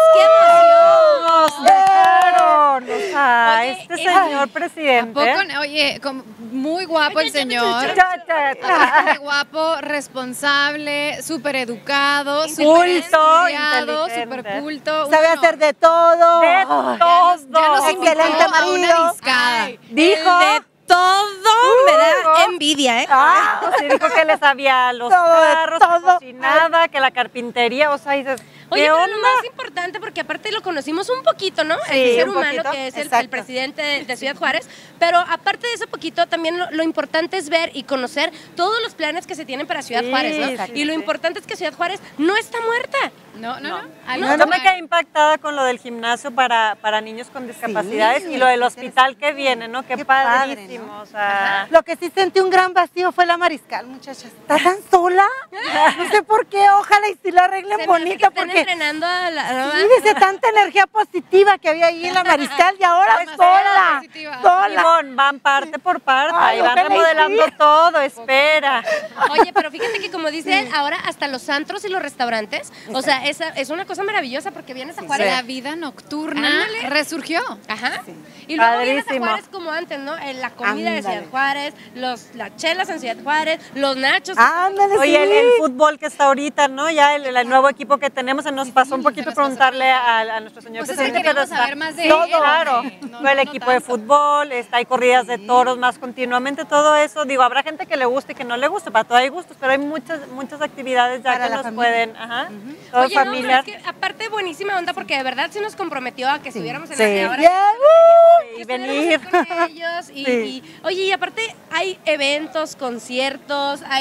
¡Qué emoción! Nos dejaron. O sea, Oye, este eh, señor presidente. ¿A poco? Oye, como muy guapo el señor. Cha, cha, cha. Muy guapo, responsable, súper educado, súper Culto, estudiado, inteligente. súper culto. Sabe Uno, hacer de todo. De ya todo. nos, ya nos invitó Excelente a marido. una discada. Dijo. El de todo me da Uh, envidia, ¿eh? Ah, sí, dijo que le sabía a los Todo, carros, que todo. cocinaba, que la carpintería, o sea, dices, Oye, ¿qué pero onda? lo más importante, porque aparte lo conocimos un poquito, ¿no? Sí, el ser un humano poquito, que es el, exacto. el presidente de, de Ciudad Juárez, pero aparte de ese poquito, también lo, lo importante es ver y conocer todos los planes que se tienen para Ciudad Sí, Juárez, ¿no? exacto, Y lo sí. importante es que Ciudad Juárez no está muerta. No, no, no. No, Al yo contrario. me quedé impactada con lo del gimnasio para, para niños con discapacidades y lo del hospital que viene, ¿no? Qué, Qué padre, padrísimo, ¿no? o sea... Lo que sí sentí un gran vacío fue la Mariscal, muchachas. ¿Está tan sola? No sé por qué, ojalá y si la arreglen Se me hace que bonita, están porque entrenando a la... ¿no? sí, dice tanta energía positiva que había ahí en la Mariscal y ahora sola, positiva. sola. Ivonne, van parte por parte, Ay, y van ojalá y remodelando sí. todo, espera. Oye, pero fíjate que como dice él, ahora hasta los antros y los restaurantes, o sea, esa es una cosa maravillosa porque vienes a Juárez. La vida nocturna Ándale. resurgió. Ajá. Y luego vienes a Padrísimo. Juárez como antes, ¿no? En la comida de Ándale. Ciudad Juárez, los, las chelas en Ciudad Juárez, los nachos. Ándale, Oye, sí. el, el fútbol que está ahorita, ¿no? Ya el, el nuevo equipo que tenemos, se nos pasó un poquito preguntarle a, a nuestro señor Pues es que presidente. queríamos pero saber está- más de todo, él, claro. porque no- Todo el no equipo de tanto. fútbol, está, hay corridas de toros más continuamente, todo eso. Digo, habrá gente que le guste y que no le guste, para todo hay gustos, pero hay muchas muchas actividades ya Para que la nos familia. pueden, ajá, todo Oye, no, pero familiar. es que aparte buenísima onda porque de verdad sí nos comprometió a que estuviéramos en Sí. la de ahora. Yeah, Y que venir. estuviéramos ahí con ellos y, Sí. y, oye, y aparte hay eventos, conciertos, hay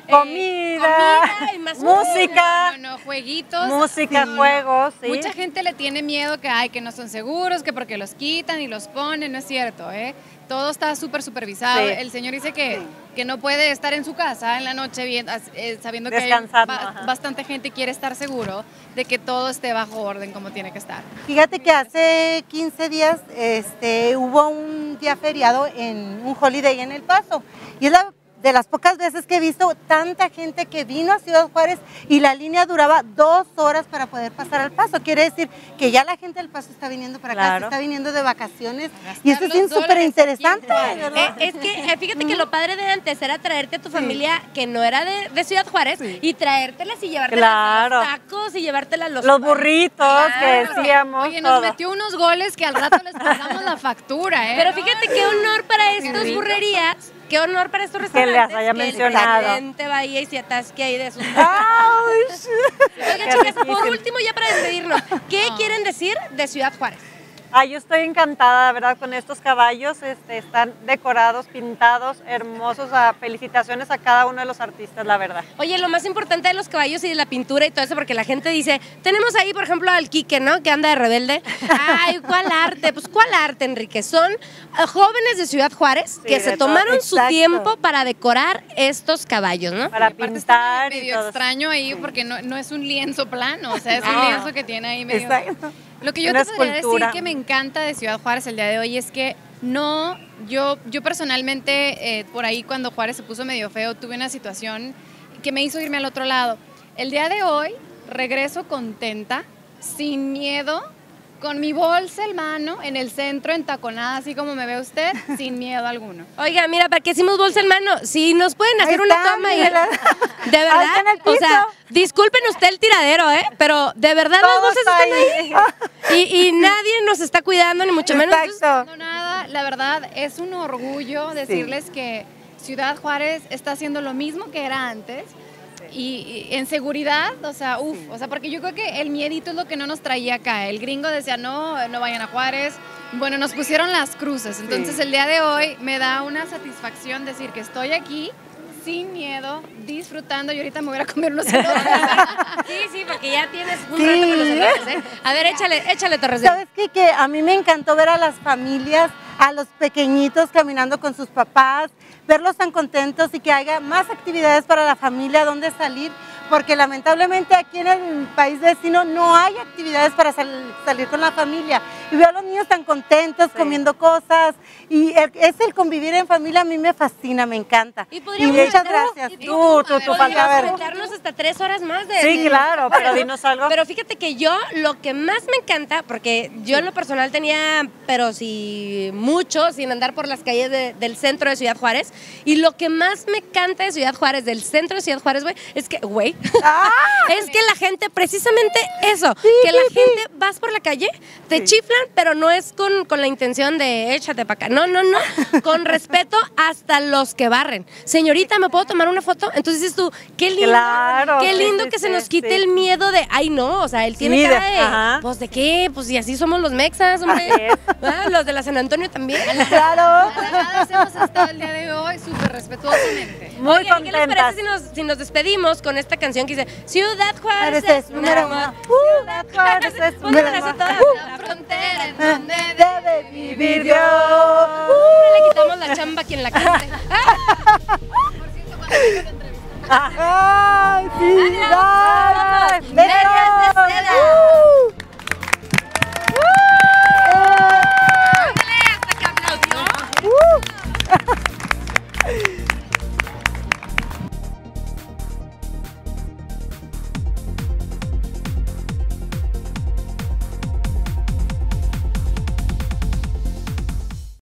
Comida, comida y más música. No, no, no, jueguitos. Música, Sí. juegos, sí. Mucha gente le tiene miedo que, ay, que no son seguros, que porque los quitan y los ponen, no es cierto, ¿eh? Todo está súper supervisado. Sí. El señor dice que, que no puede estar en su casa en la noche bien, eh, sabiendo que hay Descansando, ba- ajá. bastante gente y quiere estar seguro de que todo esté bajo orden como tiene que estar. Fíjate que hace quince días este, hubo un día feriado en un holiday en El Paso. Y es la de las pocas veces que he visto tanta gente que vino a Ciudad Juárez y la línea duraba dos horas para poder pasar al Paso. Quiere decir que ya la gente del Paso está viniendo para acá, Claro. se está viniendo de vacaciones. Gastar Y esto los es súper dólares interesante, aquí en ¿verdad? Eh, es que eh, fíjate que lo padre de antes era traerte a tu familia que no era de, de Ciudad Juárez y traértelas y llevártelas Claro. a los tacos y llevártelas a los, Los burritos que Claro. decíamos. Oye, nos todo. metió unos goles que al rato les pagamos la factura, ¿eh? Pero fíjate qué honor para estas rico. burrerías, qué honor para estos Que restaurantes. les haya que mencionado. la gente vaya y se atasque ahí de sus... ¡Auch! Oigan, Qué chicas, por riquísimo. último, ya para despedirnos, ¿qué quieren decir de Ciudad Juárez? Ay, yo estoy encantada, la verdad, con estos caballos. Este, están decorados, pintados, hermosos. Ah, felicitaciones a cada uno de los artistas, la verdad. Oye, lo más importante de los caballos y de la pintura y todo eso, porque la gente dice, tenemos ahí, por ejemplo, al Quique, ¿no? Que anda de rebelde. Ay, ¿cuál arte? Pues, ¿cuál arte, Enrique? Son eh, jóvenes de Ciudad Juárez Sí, que de se todo, tomaron su exacto. tiempo para decorar estos caballos, ¿no? Para Aparte está pintar y medio todo. extraño ahí porque no, no es un lienzo plano, o sea, es un No. lienzo que tiene ahí medio... Exacto. Lo que yo Una te podría escultura. decir que me encanta de Ciudad Juárez el día de hoy es que no, yo, yo personalmente, eh, por ahí cuando Juárez se puso medio feo, tuve una situación que me hizo irme al otro lado. El día de hoy regreso contenta, sin miedo, con mi bolsa en mano, en el centro, entaconada, así como me ve usted, sin miedo alguno. Oiga, mira, ¿para qué hicimos bolsa en mano? Si nos pueden hacer Ahí una está, toma y... mírala. De Ahí verdad, está en el o sea, piso. disculpen usted el tiradero, ¿eh? Pero de verdad las Todo bolsas está están ahí. Y, y nadie nos está cuidando, ni mucho menos. Exacto. No, nada, la verdad es un orgullo decirles que Ciudad Juárez está haciendo lo mismo que era antes. Y, y en seguridad, o sea, uff, o sea, porque yo creo que el miedito es lo que no nos traía acá. El gringo decía, no, no vayan a Juárez. Bueno, nos pusieron las cruces. Entonces, el día de hoy me da una satisfacción decir que estoy aquí sin miedo, disfrutando. Y ahorita me voy a ir a comer unos elotes. Sí, sí, porque ya tienes un Sí. rato con los elotes, ¿eh? A ver, échale, échale, Torres de... ¿Sabes qué? Que a mí me encantó ver a las familias, a los pequeñitos caminando con sus papás, verlos tan contentos y que haya más actividades para la familia, donde salir, porque lamentablemente aquí en el país vecino no hay actividades para sal- salir con la familia. Y veo a los niños tan contentos, Sí. comiendo cosas, y el- es el convivir en familia, a mí me fascina, me encanta. Y podríamos muchas aventar- gracias. y Tú, tú, tú, podríamos falta ver. aventarnos hasta tres horas más de... Sí, claro, pero dinos algo. Pero fíjate que yo lo que más me encanta, porque yo en lo personal tenía, pero sí mucho, sin andar por las calles de- del centro de Ciudad Juárez, y lo que más me encanta de Ciudad Juárez, del centro de Ciudad Juárez, güey, es que, güey, es que la gente, precisamente eso, que la gente, vas por la calle, te chiflan, pero no es con, con la intención de échate para acá, no, no, no, con respeto hasta los que barren. Señorita, ¿me puedo tomar una foto? Entonces dices tú, qué lindo, Claro, qué sí, lindo sí, que se sí, nos quite sí. el miedo de, ay no, o sea, él tiene Sí, de- cara de, ajá. pues de qué, pues y así somos los mexas, hombre. Así es. Ah, los de la San Antonio también. Claro. Halagadas hemos estado el día de hoy, súper respetuosamente. Muy Oigan, ¿qué les contentas. parece si nos, si nos despedimos con esta canción que dice Ciudad Juárez Juárez es es una número más? uno. Ciudad Juárez es una número más. uno. Toda La frontera en donde Debe vivir Dios. le quitamos la chamba a quien la cante. Ay, sí, ay,